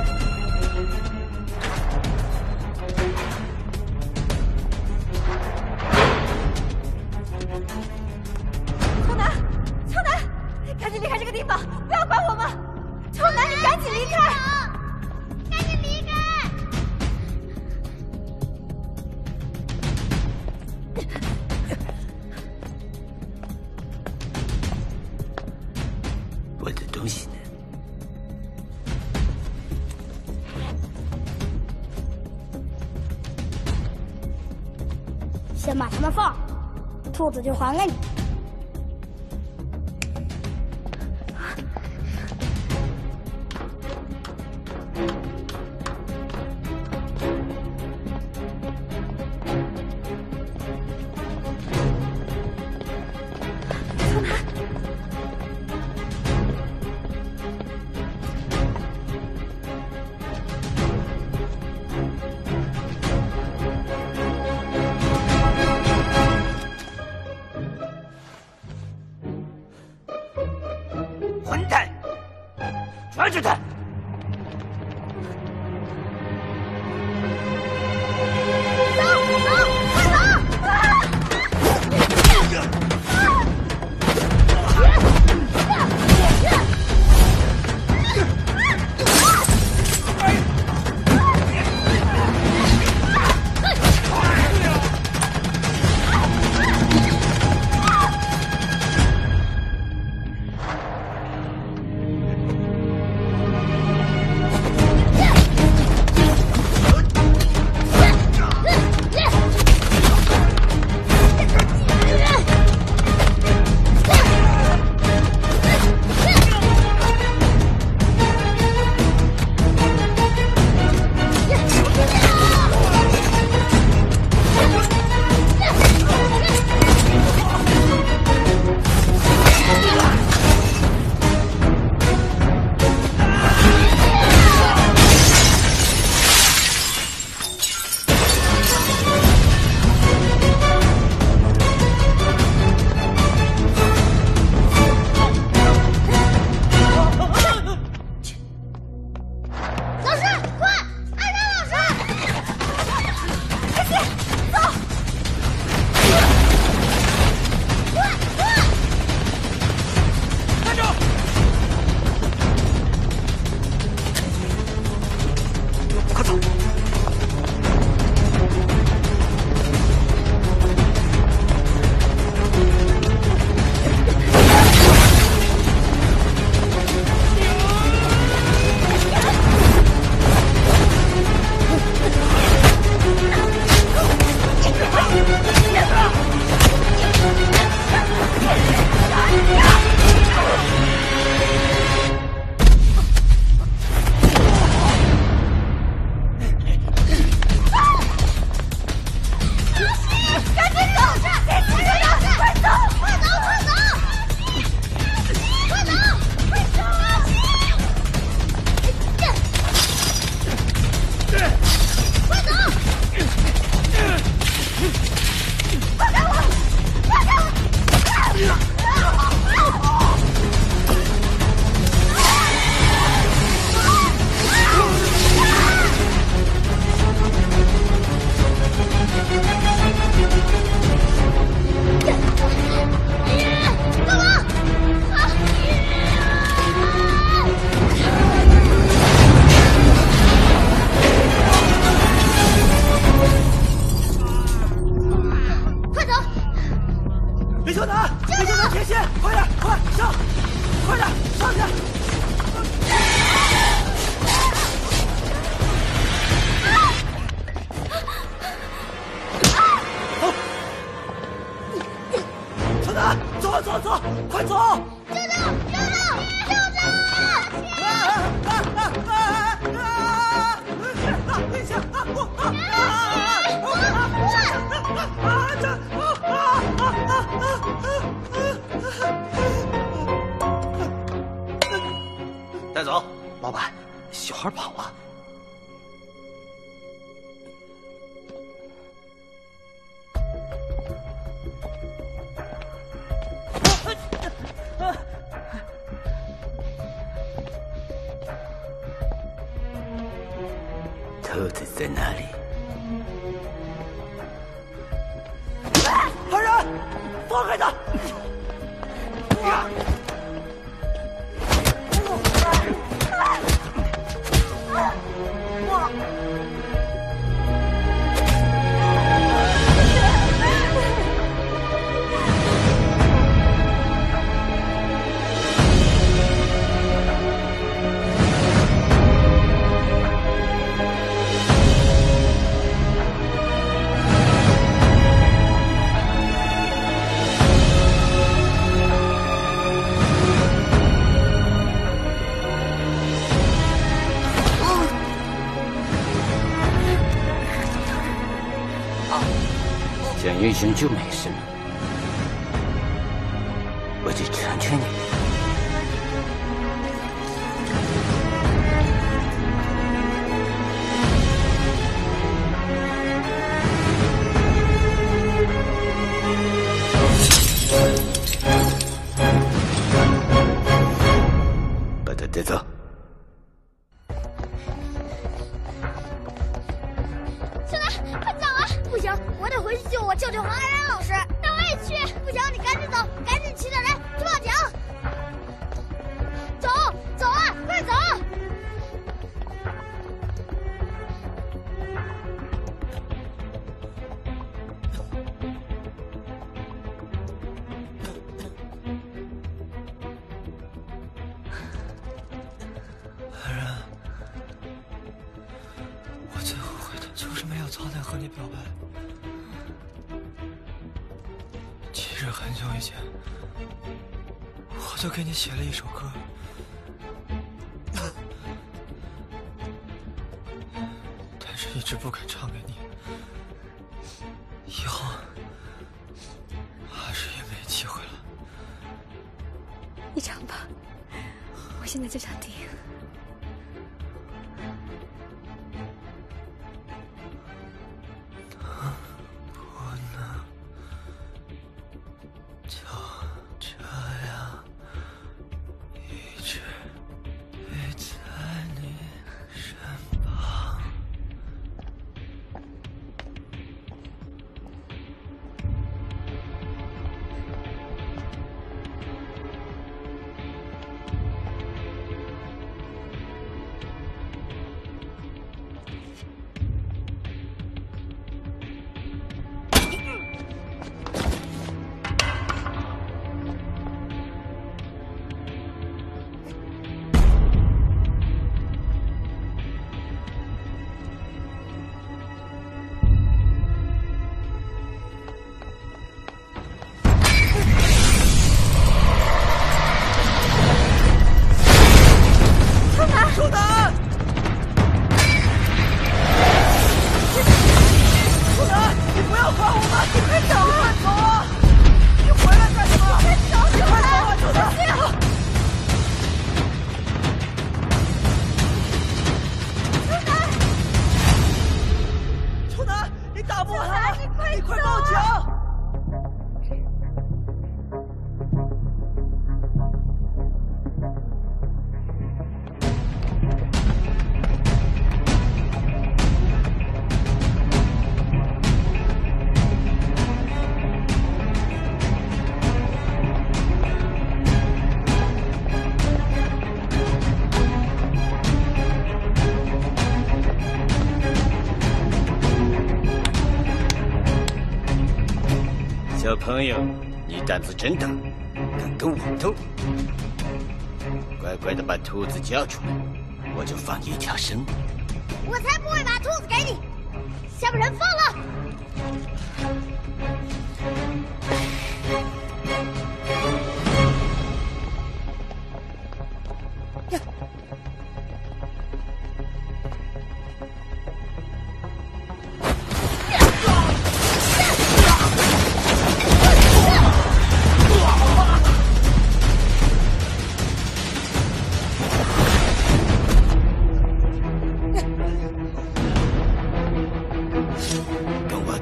秋楠，秋楠，赶紧离开这个地方，不要管我们！秋楠，你赶紧离开！赶紧离开！ 我的东西呢？ 先把他们放，兔子就还给你。 混蛋，抓住他！ 孩跑了。 兔子在哪里？ 二人，放开他！ 蒋英雄就没事了，我就成全你。把他带走。 小南，快走啊！不行，我得回去救我舅舅和安然老师。那我也去。不行，你赶紧走，赶紧骑着人去报警。走，走啊，快走！ 安然，我最后悔的就是没有早点和你表白。其实很久以前，我就给你写了一首歌，但是一直不肯唱给你。以后还是也没机会了。 你唱吧，我现在就想听。 小朋友，你胆子真大，敢跟我斗！乖乖的把兔子交出来，我就放你一条生路。 我才不会把兔子给你，先把人放了。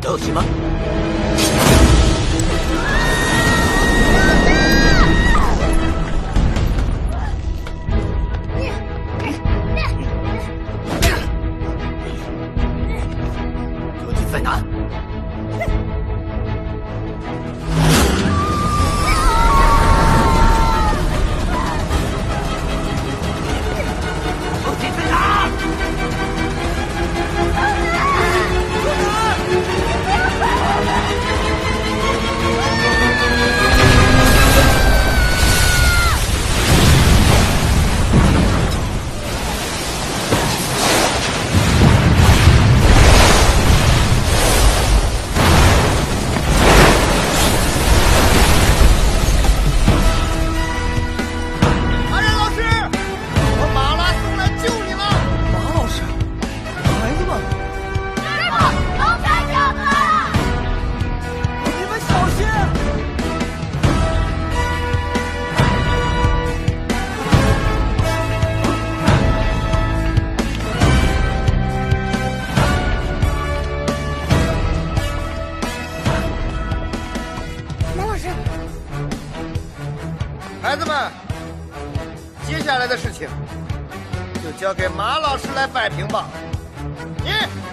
都行吗？究竟在哪？究竟在哪？ 孩子们，接下来的事情就交给马老师来摆平吧。你，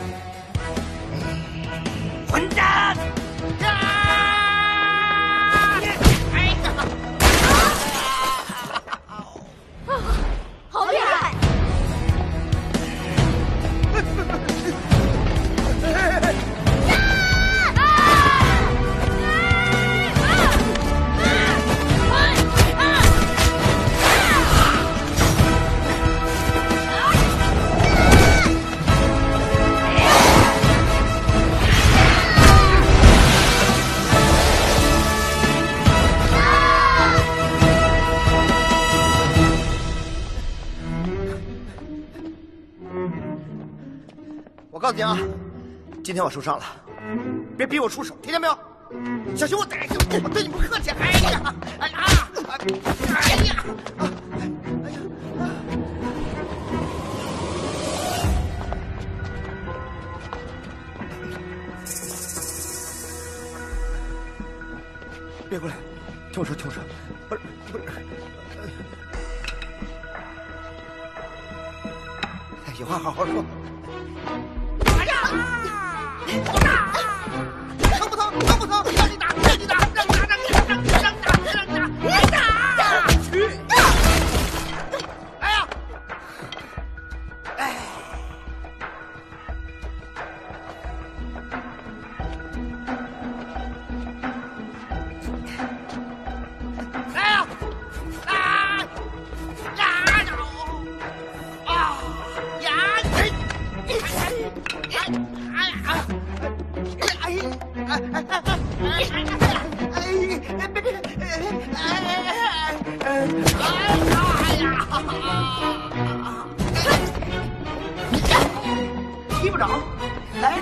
混蛋！ 好厉害！ 我告诉你啊，今天我受伤了，别逼我出手，听见没有？小心我逮着，我对你不客气。哎呀，哎呀，哎呀，别过来，听我说，听我说，不是，有话好好说。疼不疼？疼不疼？让你打，让你打，让你打，让你打，让你打，让你打，让你打，你打！去！哎呀！哎！哎呀！啊！呀！啊！呀！踢不着，来。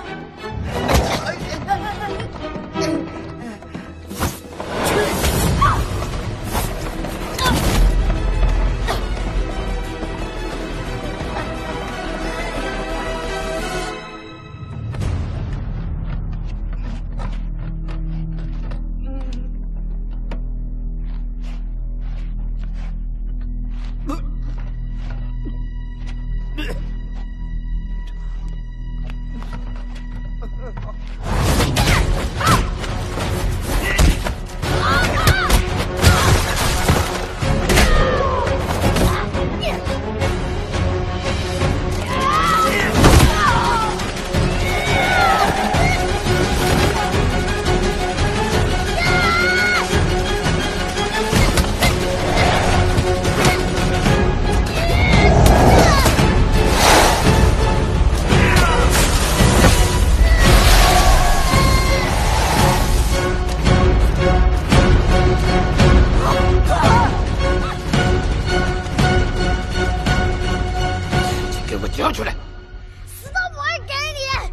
交出来！ 死都不会给你！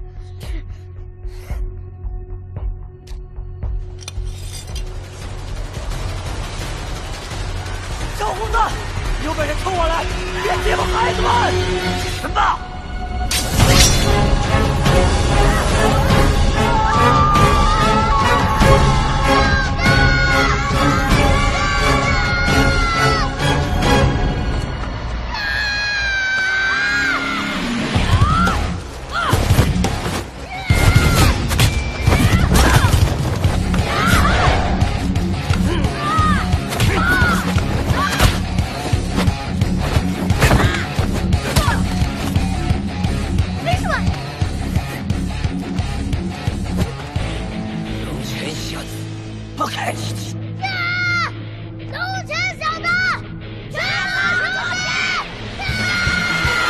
小胡子，有本事冲我来，别欺负孩子们！什么？ 开！ 东前小子，全部出去！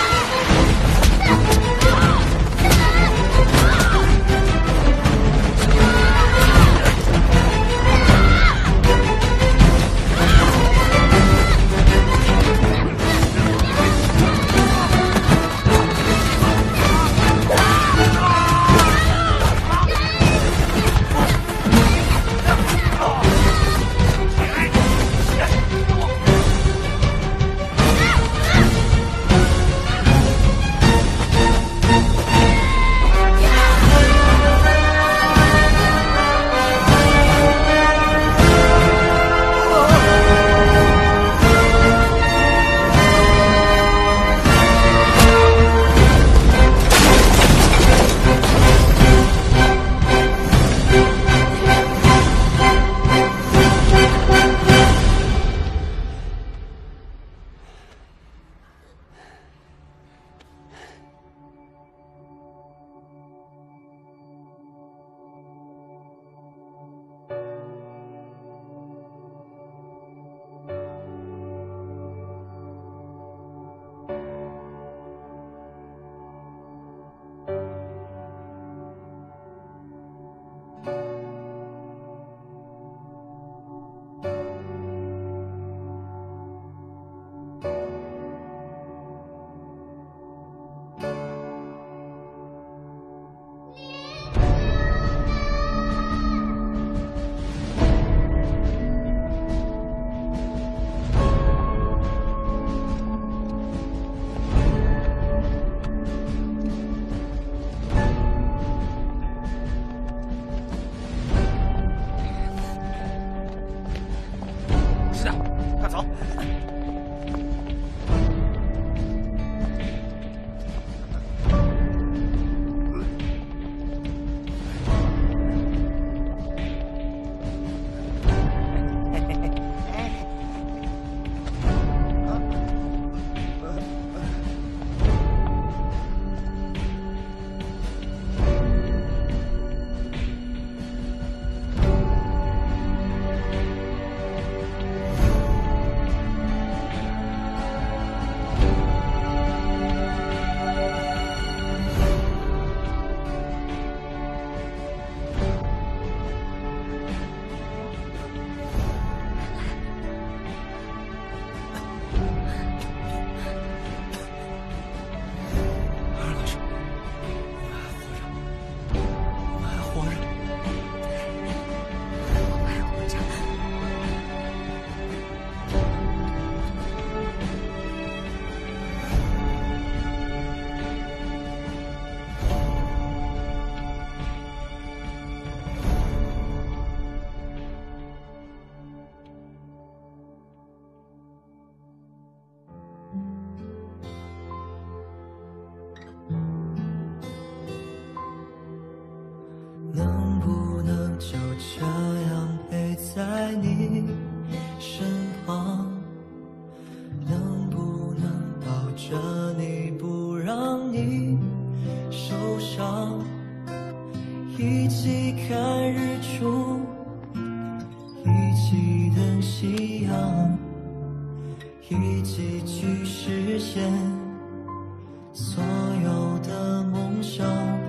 一起看日出，一起等夕阳，一起去实现所有的梦想。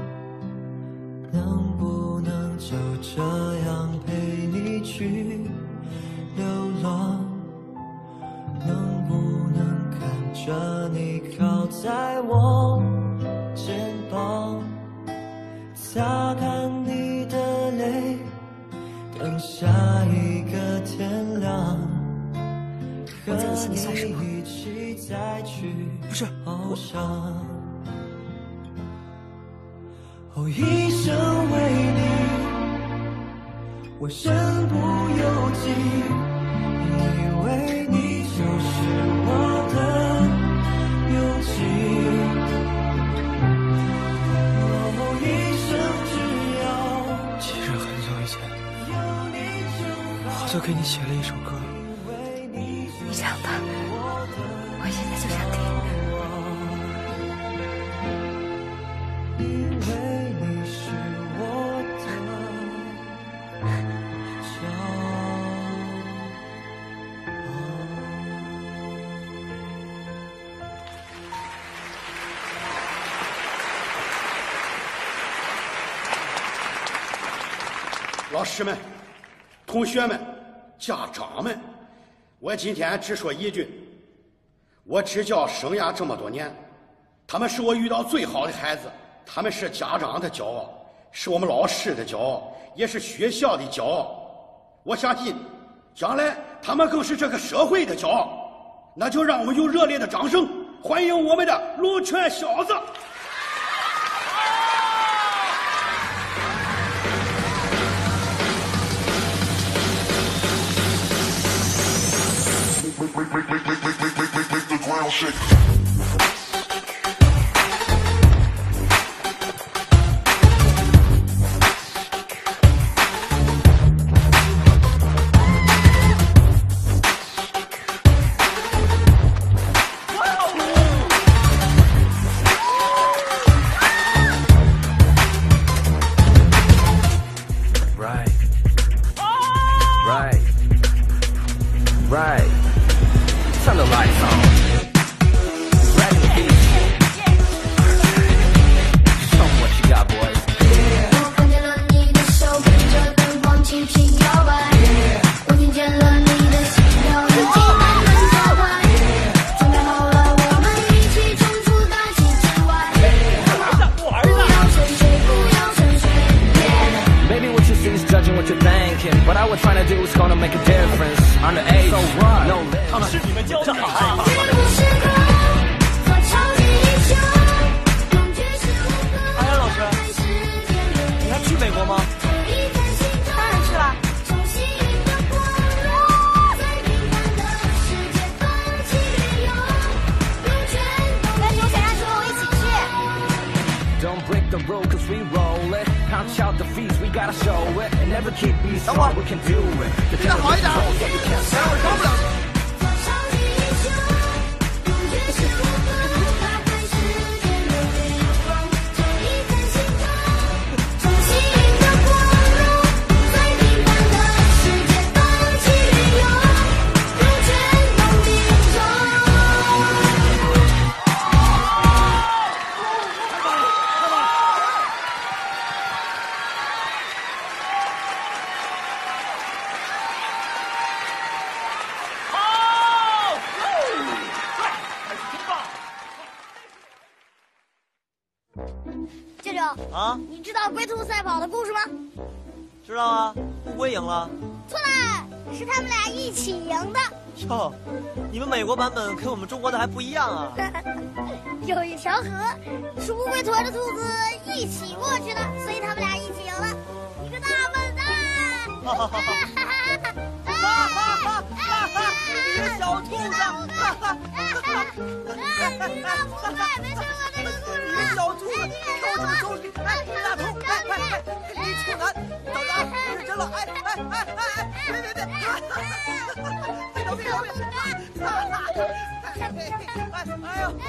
能不能就这样陪你去流浪？能不能看着你靠在我肩膀，擦干你的泪，等下一个天亮，和你一起再去翱翔。哦，一生为你，我身不由己，以为你就是我的勇气。哦，一生只要。 其实很久以前，我就给你写了一首歌。 你唱吧，我现在就想听。 因为你是我的骄傲。 老师们、同学们、家长们，我今天只说一句：我支教生涯这么多年，他们是我遇到最好的孩子，他们是家长的骄傲，是我们老师的骄傲，也是学校的骄傲。我相信，将来他们更是这个社会的骄傲。那就让我们用热烈的掌声欢迎我们的龙泉小子！ 舅舅啊，你知道龟兔赛跑的故事吗？ 知道啊，乌龟赢了。 错了，是他们俩一起赢的。 哟，你们美国版本跟我们中国的还不一样啊。 有一条河，是乌龟驮着兔子一起过去的，所以他们俩一起赢了。你个大笨蛋！ 哈哈哈哈！你个小兔子！ 你那不对，没听过这个故事啊！ 小兔子，跳这么走，哎，大头，哎，你处男，等着啊，我认真了，别，别走，哎呦，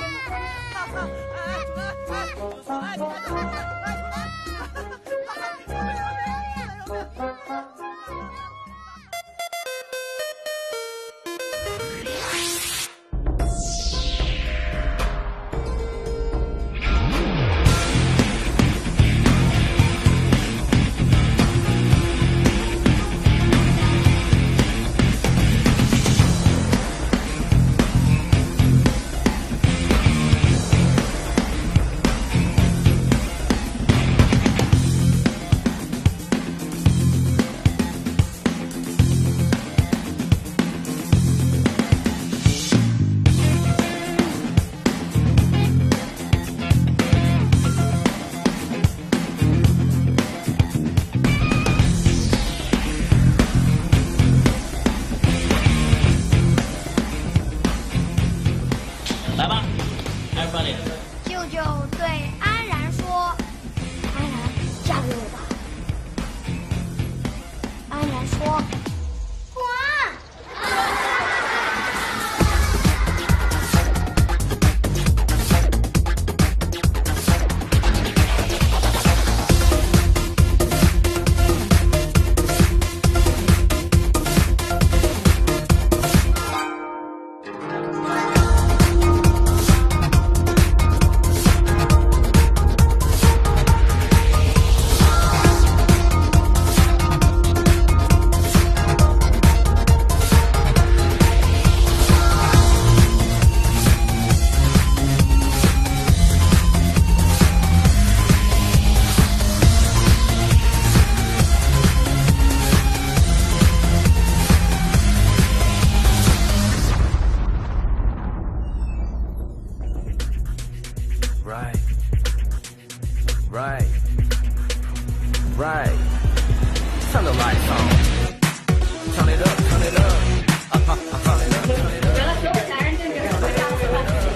Hey, turn the lights on. Turn it up, turn it up. Turn it up, turn it up. 原来所有男人就只会这样子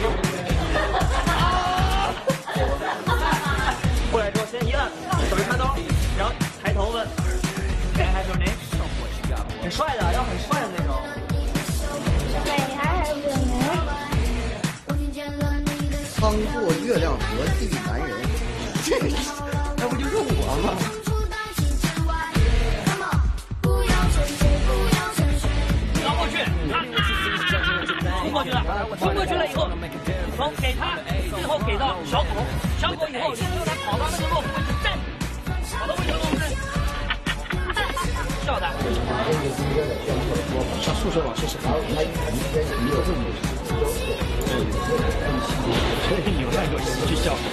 过来之后先一按，手一插兜，然后抬头问，还是您，很帅的，要很帅的那种。 对，还有个人。 趟过月亮河地男人，这那不就是我吗？ 绕过去，冲过去了，冲过去了以后，从给他，最后给到小狗，小狗以后就他跑到那个落位置站，跑到位置落位置，笑他。 上宿舍往事是还有他一天也有这么所以有那个戏剧效果。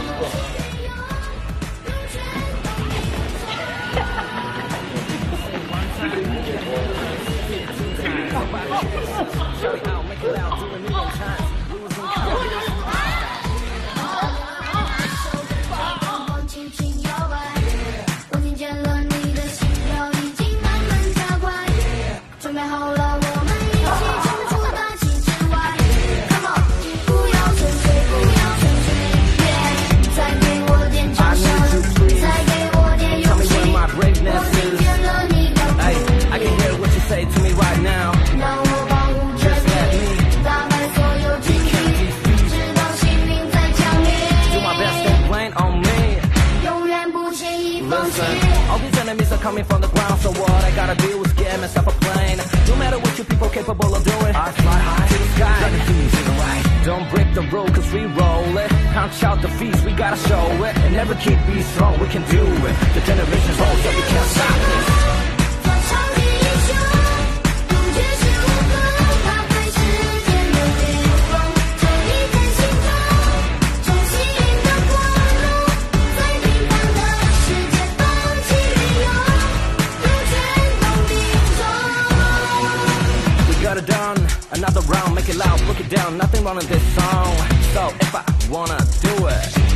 我听见了你的心跳已经慢慢加快，准备好了，我们一起冲出大气之外。Come on， 不要沉睡，不要沉睡，再给我点掌声，再给我点勇气。我听见了你的呼吸。I can hear what you say to me right now。让我保护着你，打败所有禁忌，直到心灵再强烈。 Do my best and blame on me。 永远不轻易放弃。 All these enemies are coming from the ground, so what I gotta do is get myself a plane. No matter what you people capable of doing, I fly high to the sky. Gotta do it the right. Don't break the rule, cause we roll it. Punch out the feast, we gotta show it. And never keep be strong, we can do it. The generations old, so we can't stop this. ，Got it done, another round, make it loud, break it down, nothing wrong in this song. So if I wanna do it